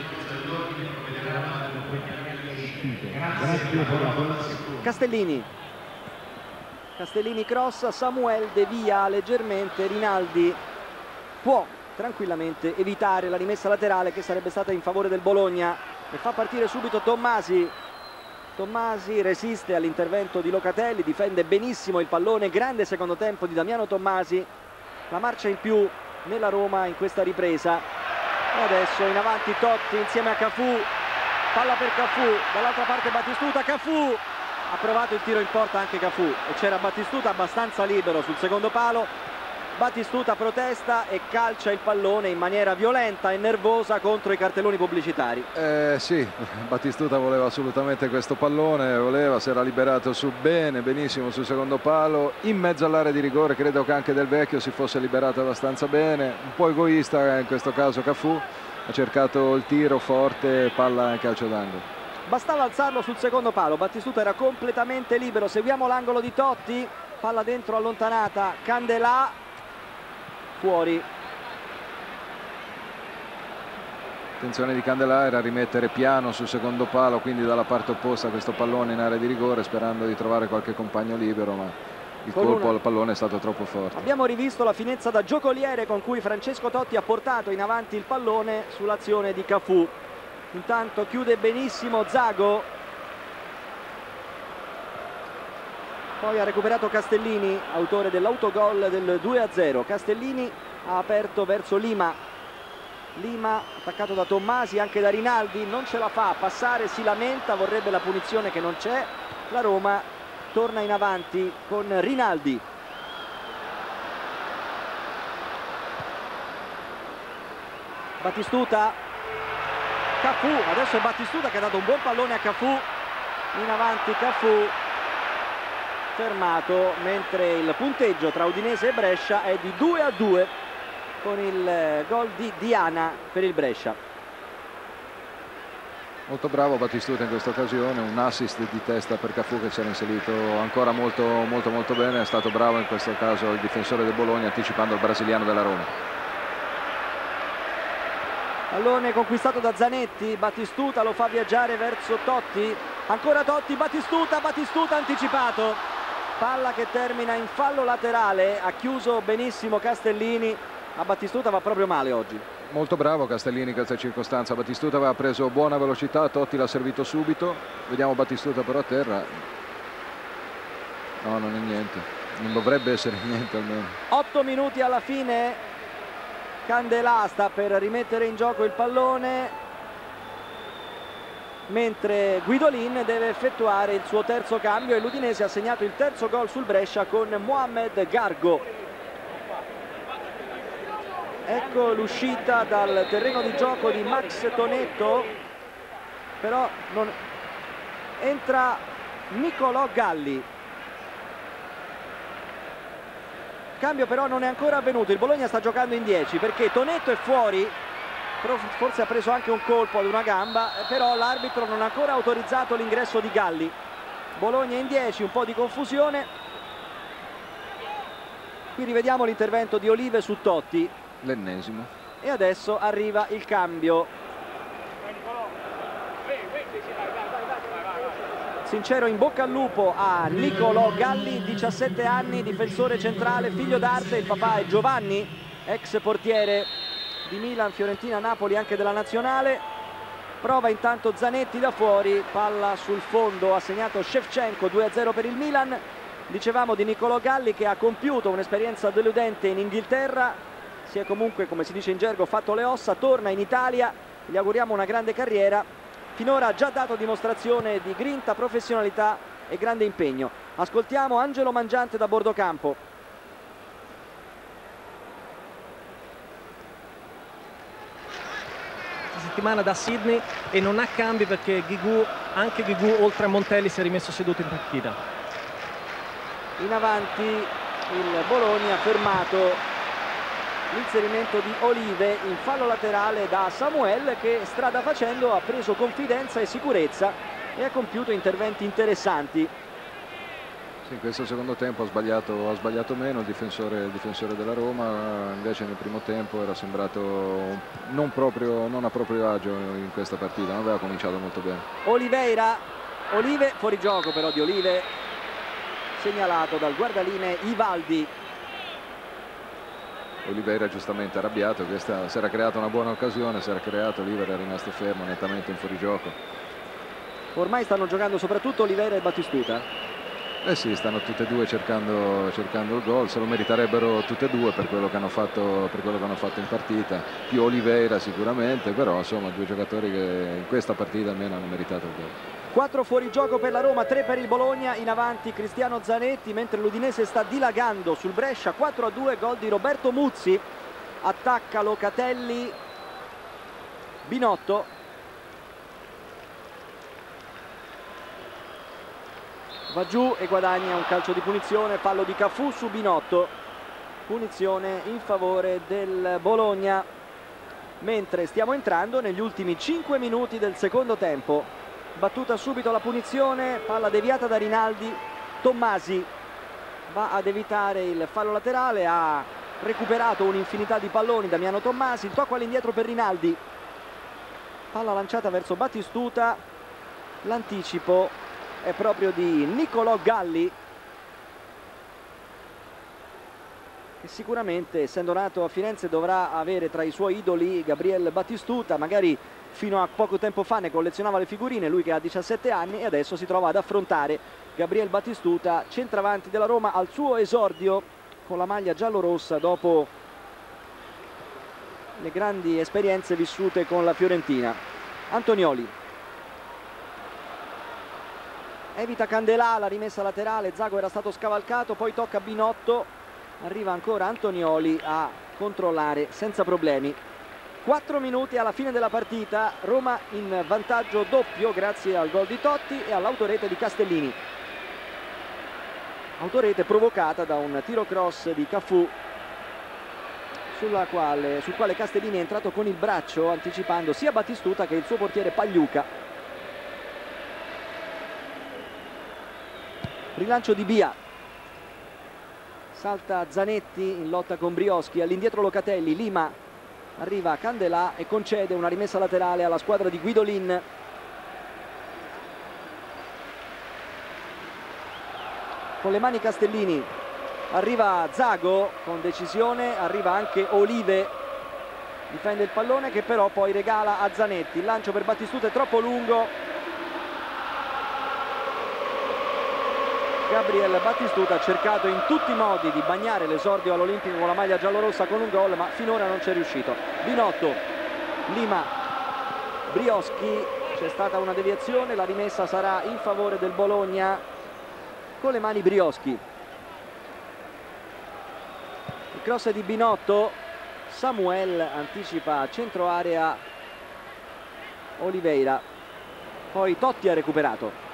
Castellini. Castellini cross, Samuel devia leggermente, Rinaldi può tranquillamente evitare la rimessa laterale che sarebbe stata in favore del Bologna e fa partire subito Tommasi. Tommasi resiste all'intervento di Locatelli, difende benissimo il pallone, grande secondo tempo di Damiano Tommasi, la marcia in più nella Roma in questa ripresa. E adesso in avanti Totti insieme a Cafù, palla per Cafù, dall'altra parte Battistuta, Cafù ha provato il tiro in porta anche Cafù e c'era Battistuta abbastanza libero sul secondo palo. Battistuta protesta e calcia il pallone in maniera violenta e nervosa contro i cartelloni pubblicitari. Eh sì, Battistuta voleva assolutamente questo pallone, voleva, si era liberato su bene, benissimo sul secondo palo, in mezzo all'area di rigore. Credo che anche Del Vecchio si fosse liberato abbastanza bene, un po' egoista in questo caso Cafù, ha cercato il tiro forte, palla in calcio d'angolo. Bastava alzarlo sul secondo palo, Battistuta era completamente libero. Seguiamo l'angolo di Totti, palla dentro allontanata, Candelà, fuori. Intenzione di Candelà era rimettere piano sul secondo palo, quindi dalla parte opposta questo pallone in area di rigore, sperando di trovare qualche compagno libero, ma il Con colpo una... al pallone è stato troppo forte. Abbiamo rivisto la finezza da giocoliere con cui Francesco Totti ha portato in avanti il pallone sull'azione di Cafù. Intanto chiude benissimo Zago, poi ha recuperato Castellini, autore dell'autogol del due a zero. Castellini ha aperto verso Lima. Lima attaccato da Tommasi, anche da Rinaldi, non ce la fa a passare, si lamenta, vorrebbe la punizione che non c'è. La Roma torna in avanti con Rinaldi. Battistuta. Cafù, adesso è Battistuta che ha dato un buon pallone a Cafù. In avanti Cafù. Fermato, mentre il punteggio tra Udinese e Brescia è di due a due con il gol di Diana per il Brescia. Molto bravo Battistuta in questa occasione, un assist di testa per Cafù che si era inserito ancora molto molto molto bene. È stato bravo in questo caso il difensore del Bologna, anticipando il brasiliano della Roma. Pallone conquistato da Zanetti, Battistuta lo fa viaggiare verso Totti, ancora Totti, Battistuta, Battistuta anticipato, palla che termina in fallo laterale. Ha chiuso benissimo Castellini, ma Battistuta va proprio male oggi. Molto bravo Castellini in questa circostanza. Battistuta aveva preso buona velocità, Totti l'ha servito subito. Vediamo Battistuta però a terra. No, non è niente, non dovrebbe essere niente almeno. Otto minuti alla fine, Candelà sta per rimettere in gioco il pallone, mentre Guidolin deve effettuare il suo terzo cambio e l'Udinese ha segnato il terzo gol sul Brescia con Mohamed Gargo. Ecco l'uscita dal terreno di gioco di Max Tonetto, però non entra Nicolò Galli. Cambio però non è ancora avvenuto, il Bologna sta giocando in dieci perché Tonetto è fuori, forse ha preso anche un colpo ad una gamba, però l'arbitro non ha ancora autorizzato l'ingresso di Galli. Bologna in dieci, un po' di confusione. Qui rivediamo l'intervento di Olive su Totti. L'ennesimo. E adesso arriva il cambio. Sincero in bocca al lupo a Nicolò Galli, diciassette anni, difensore centrale, figlio d'arte. Il papà è Giovanni, ex portiere di Milan, Fiorentina, Napoli, anche della nazionale. Prova intanto Zanetti da fuori, palla sul fondo, ha segnato Shevchenko, due a zero per il Milan. Dicevamo di Niccolò Galli che ha compiuto un'esperienza deludente in Inghilterra, si è comunque, come si dice in gergo, fatto le ossa, torna in Italia, gli auguriamo una grande carriera, finora ha già dato dimostrazione di grinta, professionalità e grande impegno. Ascoltiamo Angelo Mangiante da Bordocampo. Questa settimana da Sydney e non ha cambi perché Guigou, anche Guigou oltre a Montelli si è rimesso seduto in panchina. In avanti il Bologna, fermato l'inserimento di Olive in fallo laterale da Samuel che strada facendo ha preso confidenza e sicurezza e ha compiuto interventi interessanti. Sì, in questo secondo tempo ha sbagliato, ha sbagliato meno il difensore, il difensore della Roma, invece nel primo tempo era sembrato non, proprio, non a proprio agio in questa partita, non aveva cominciato molto bene. Oliveira, Olive, fuori gioco però di Olive, segnalato dal guardalinee Ivaldi. Oliveira giustamente arrabbiato, questa si era creata una buona occasione, si era creato, Oliveira è rimasto fermo nettamente in fuorigioco. Ormai stanno giocando soprattutto Oliveira e Battistuta? Eh sì, stanno tutte e due cercando, cercando il gol, se lo meriterebbero tutte e due per quello che hanno fatto, per quello che hanno fatto in partita, più Oliveira sicuramente, però insomma due giocatori che in questa partita almeno hanno meritato il gol. quattro fuori gioco per la Roma, tre per il Bologna, in avanti Cristiano Zanetti mentre l'Udinese sta dilagando sul Brescia. Quattro a due, gol di Roberto Muzzi, attacca Locatelli, Binotto, va giù e guadagna un calcio di punizione, fallo di Cafù su Binotto, punizione in favore del Bologna, mentre stiamo entrando negli ultimi cinque minuti del secondo tempo. Battuta subito la punizione, palla deviata da Rinaldi, Tommasi va ad evitare il fallo laterale, ha recuperato un'infinità di palloni Damiano Tommasi, il tocco all'indietro per Rinaldi, palla lanciata verso Battistuta, l'anticipo è proprio di Niccolò Galli che sicuramente, essendo nato a Firenze, dovrà avere tra i suoi idoli Gabriel Battistuta. Magari fino a poco tempo fa ne collezionava le figurine, lui che ha diciassette anni, e adesso si trova ad affrontare Gabriel Battistuta, centravanti della Roma, al suo esordio con la maglia giallorossa dopo le grandi esperienze vissute con la Fiorentina. Antonioli evita Candelà, la rimessa laterale, Zago era stato scavalcato, poi tocca Binotto, arriva ancora Antonioli a controllare senza problemi. Quattro minuti alla fine della partita, Roma in vantaggio doppio grazie al gol di Totti e all'autorete di Castellini. Autorete provocata da un tiro cross di Cafù sulla quale, sul quale Castellini è entrato con il braccio anticipando sia Battistuta che il suo portiere Pagliuca. Rilancio di Bia, salta Zanetti in lotta con Brioschi, all'indietro Locatelli, Lima, arriva Candelà e concede una rimessa laterale alla squadra di Guidolin. Con le mani Castellini, arriva Zago con decisione, arriva anche Olive, difende il pallone che però poi regala a Zanetti. Il lancio per Battistuta è troppo lungo, Gabriel Battistuta ha cercato in tutti i modi di bagnare l'esordio all'Olimpico con la maglia giallorossa con un gol, ma finora non c'è riuscito. Binotto, Lima, Brioschi, c'è stata una deviazione, la rimessa sarà in favore del Bologna con le mani Brioschi. Il cross è di Binotto, Samuel anticipa centro area Oliveira, poi Totti ha recuperato.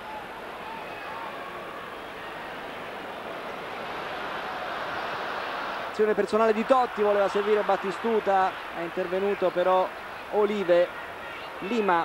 Azione personale di Totti, voleva servire Battistuta, è intervenuto però Olive. Lima,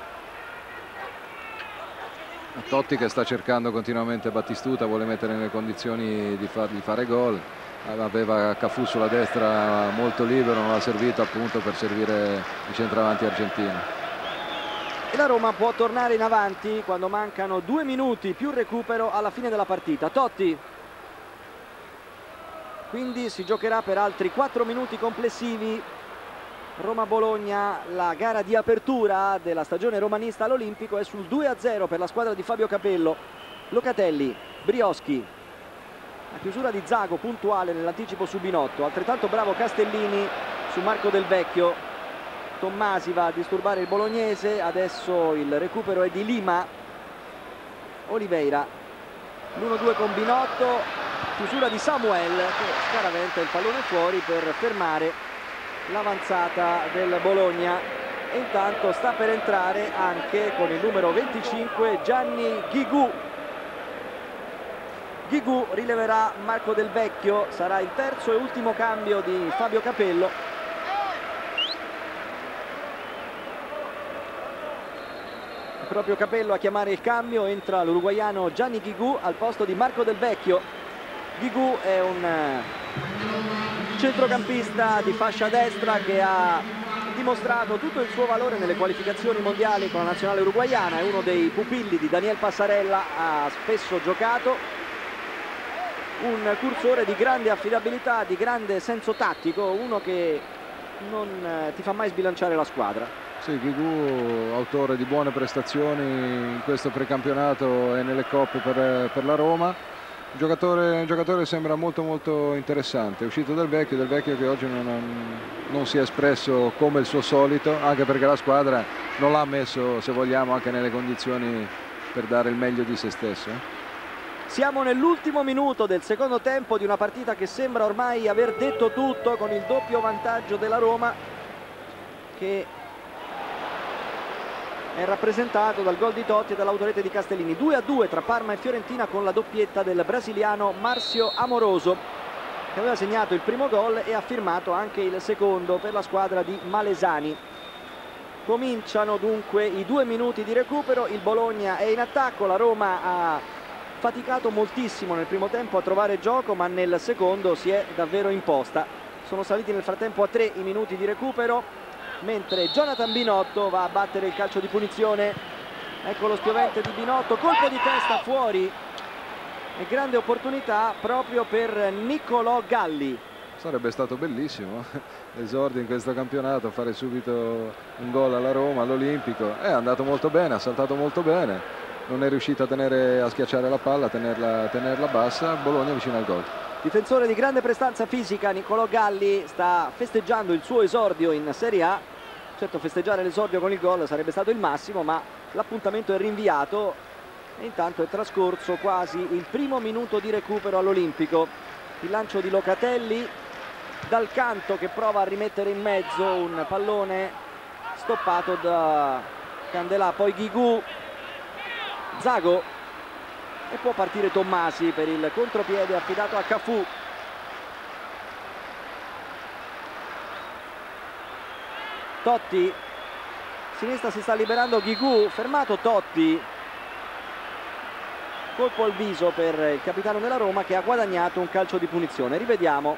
Totti che sta cercando continuamente Battistuta, vuole mettere nelle condizioni di, far, di fare gol, aveva Cafù sulla destra molto libero, non l'ha servito appunto per servire i centravanti argentini. E la Roma può tornare in avanti quando mancano due minuti più recupero alla fine della partita. Totti quindi si giocherà per altri quattro minuti complessivi Roma-Bologna, la gara di apertura della stagione romanista all'Olimpico, è sul due a zero per la squadra di Fabio Capello. Locatelli, Brioschi, la chiusura di Zago puntuale nell'anticipo su Binotto, altrettanto bravo Castellini su Marco Del Vecchio. Tommasi va a disturbare il bolognese, adesso il recupero è di Lima. Oliveira, l'uno due con Binotto, chiusura di Samuel che scaraventa il pallone fuori per fermare l'avanzata del Bologna. E intanto sta per entrare anche con il numero venticinque Gianni Ghigù. Ghigù rileverà Marco Del Vecchio, sarà il terzo e ultimo cambio di Fabio Capello. È proprio Capello a chiamare il cambio, entra l'uruguaiano Gianni Ghigù al posto di Marco Del Vecchio. Ghigù è un centrocampista di fascia destra che ha dimostrato tutto il suo valore nelle qualificazioni mondiali con la nazionale uruguaiana, è uno dei pupilli di Daniel Passarella, ha spesso giocato, un cursore di grande affidabilità, di grande senso tattico, uno che non ti fa mai sbilanciare la squadra. Sì, Ghigù, autore di buone prestazioni in questo precampionato e nelle coppe per, per la Roma. Un giocatore, un giocatore sembra molto molto interessante, è uscito Del Vecchio, Del Vecchio che oggi non, non, non si è espresso come il suo solito, anche perché la squadra non l'ha messo, se vogliamo, anche nelle condizioni per dare il meglio di se stesso. Siamo nell'ultimo minuto del secondo tempo di una partita che sembra ormai aver detto tutto, con il doppio vantaggio della Roma che è rappresentato dal gol di Totti e dall'autorete di Castellini. Due a due tra Parma e Fiorentina con la doppietta del brasiliano Marcio Amoroso, che aveva segnato il primo gol e ha firmato anche il secondo per la squadra di Malesani. Cominciano dunque i due minuti di recupero, il Bologna è in attacco, la Roma ha faticato moltissimo nel primo tempo a trovare gioco, ma nel secondo si è davvero imposta. Sono saliti nel frattempo a tre i minuti di recupero, mentre Jonathan Binotto va a battere il calcio di punizione. Ecco lo spiovente di Binotto, colpo di testa fuori e grande opportunità proprio per Niccolò Galli. Sarebbe stato bellissimo l'esordio in questo campionato, fare subito un gol alla Roma, all'Olimpico. È andato molto bene, ha saltato molto bene, non è riuscito a, tenere, a schiacciare la palla, a tenerla, a tenerla bassa. Bologna vicino al gol. Difensore di grande prestanza fisica, Niccolò Galli sta festeggiando il suo esordio in Serie A. Certo, festeggiare l'esordio con il gol sarebbe stato il massimo, ma l'appuntamento è rinviato e intanto è trascorso quasi il primo minuto di recupero all'Olimpico. Il lancio di Locatelli dal canto che prova a rimettere in mezzo un pallone stoppato da Candelà, poi Ghigù, Zago, e può partire Tommasi per il contropiede affidato a Cafù. Totti, sinistra si sta liberando Ghigù, fermato Totti, colpo al viso per il capitano della Roma che ha guadagnato un calcio di punizione. Rivediamo.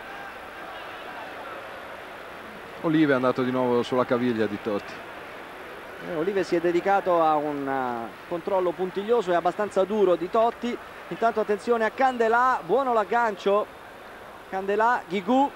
Olive è andato di nuovo sulla caviglia di Totti. Olive si è dedicato a un controllo puntiglioso e abbastanza duro di Totti. Intanto attenzione a Candelà, buono l'aggancio. Candelà, Ghigù,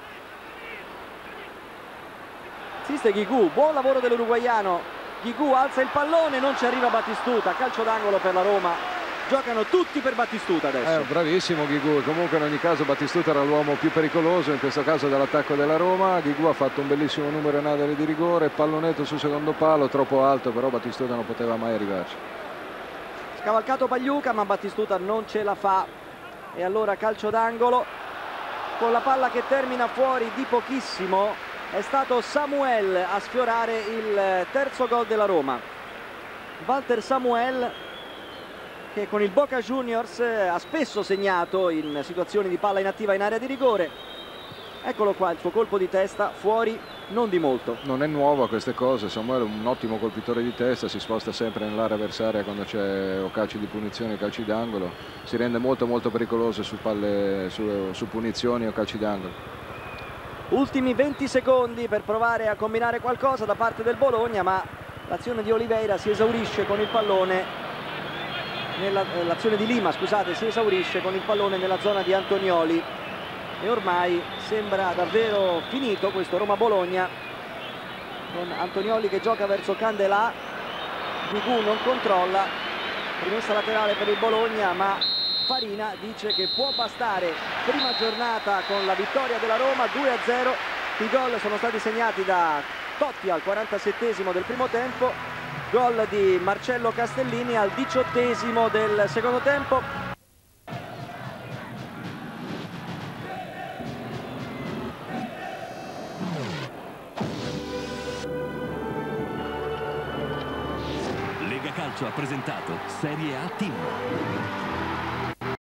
assiste Ghigù, buon lavoro dell'uruguaiano. Ghigù alza il pallone, non ci arriva Battistuta, calcio d'angolo per la Roma. Giocano tutti per Battistuta adesso. Eh, bravissimo Ghigù, comunque in ogni caso Battistuta era l'uomo più pericoloso in questo caso dell'attacco della Roma. Ghigù ha fatto un bellissimo numero in area di rigore, pallonetto sul secondo palo, troppo alto, però Battistuta non poteva mai arrivarci. Scavalcato Pagliuca, ma Battistuta non ce la fa e allora calcio d'angolo con la palla che termina fuori di pochissimo. È stato Samuel a sfiorare il terzo gol della Roma. Walter Samuel, che con il Boca Juniors ha spesso segnato in situazioni di palla inattiva in area di rigore. Eccolo qua il suo colpo di testa, fuori non di molto. Non è nuovo a queste cose, Samuel è un ottimo colpitore di testa, si sposta sempre nell'area avversaria quando c'è o calci di punizione o calci d'angolo, si rende molto molto pericoloso su, palle, su, su punizioni o calci d'angolo. Ultimi venti secondi per provare a combinare qualcosa da parte del Bologna, ma l'azione di Oliveira si esaurisce con il pallone. L'azione di Lima, scusate, si esaurisce con il pallone nella zona di Antonioli e ormai sembra davvero finito questo Roma-Bologna. con Antonioli che gioca verso Candelà, Guigù non controlla, rimessa laterale per il Bologna, ma Farina dice che può bastare. Prima giornata con la vittoria della Roma, due a zero, i gol sono stati segnati da Totti al quarantasettesimo del primo tempo, gol di Marcello Castellini al diciottesimo del secondo tempo. Lega Calcio ha presentato Serie A Team.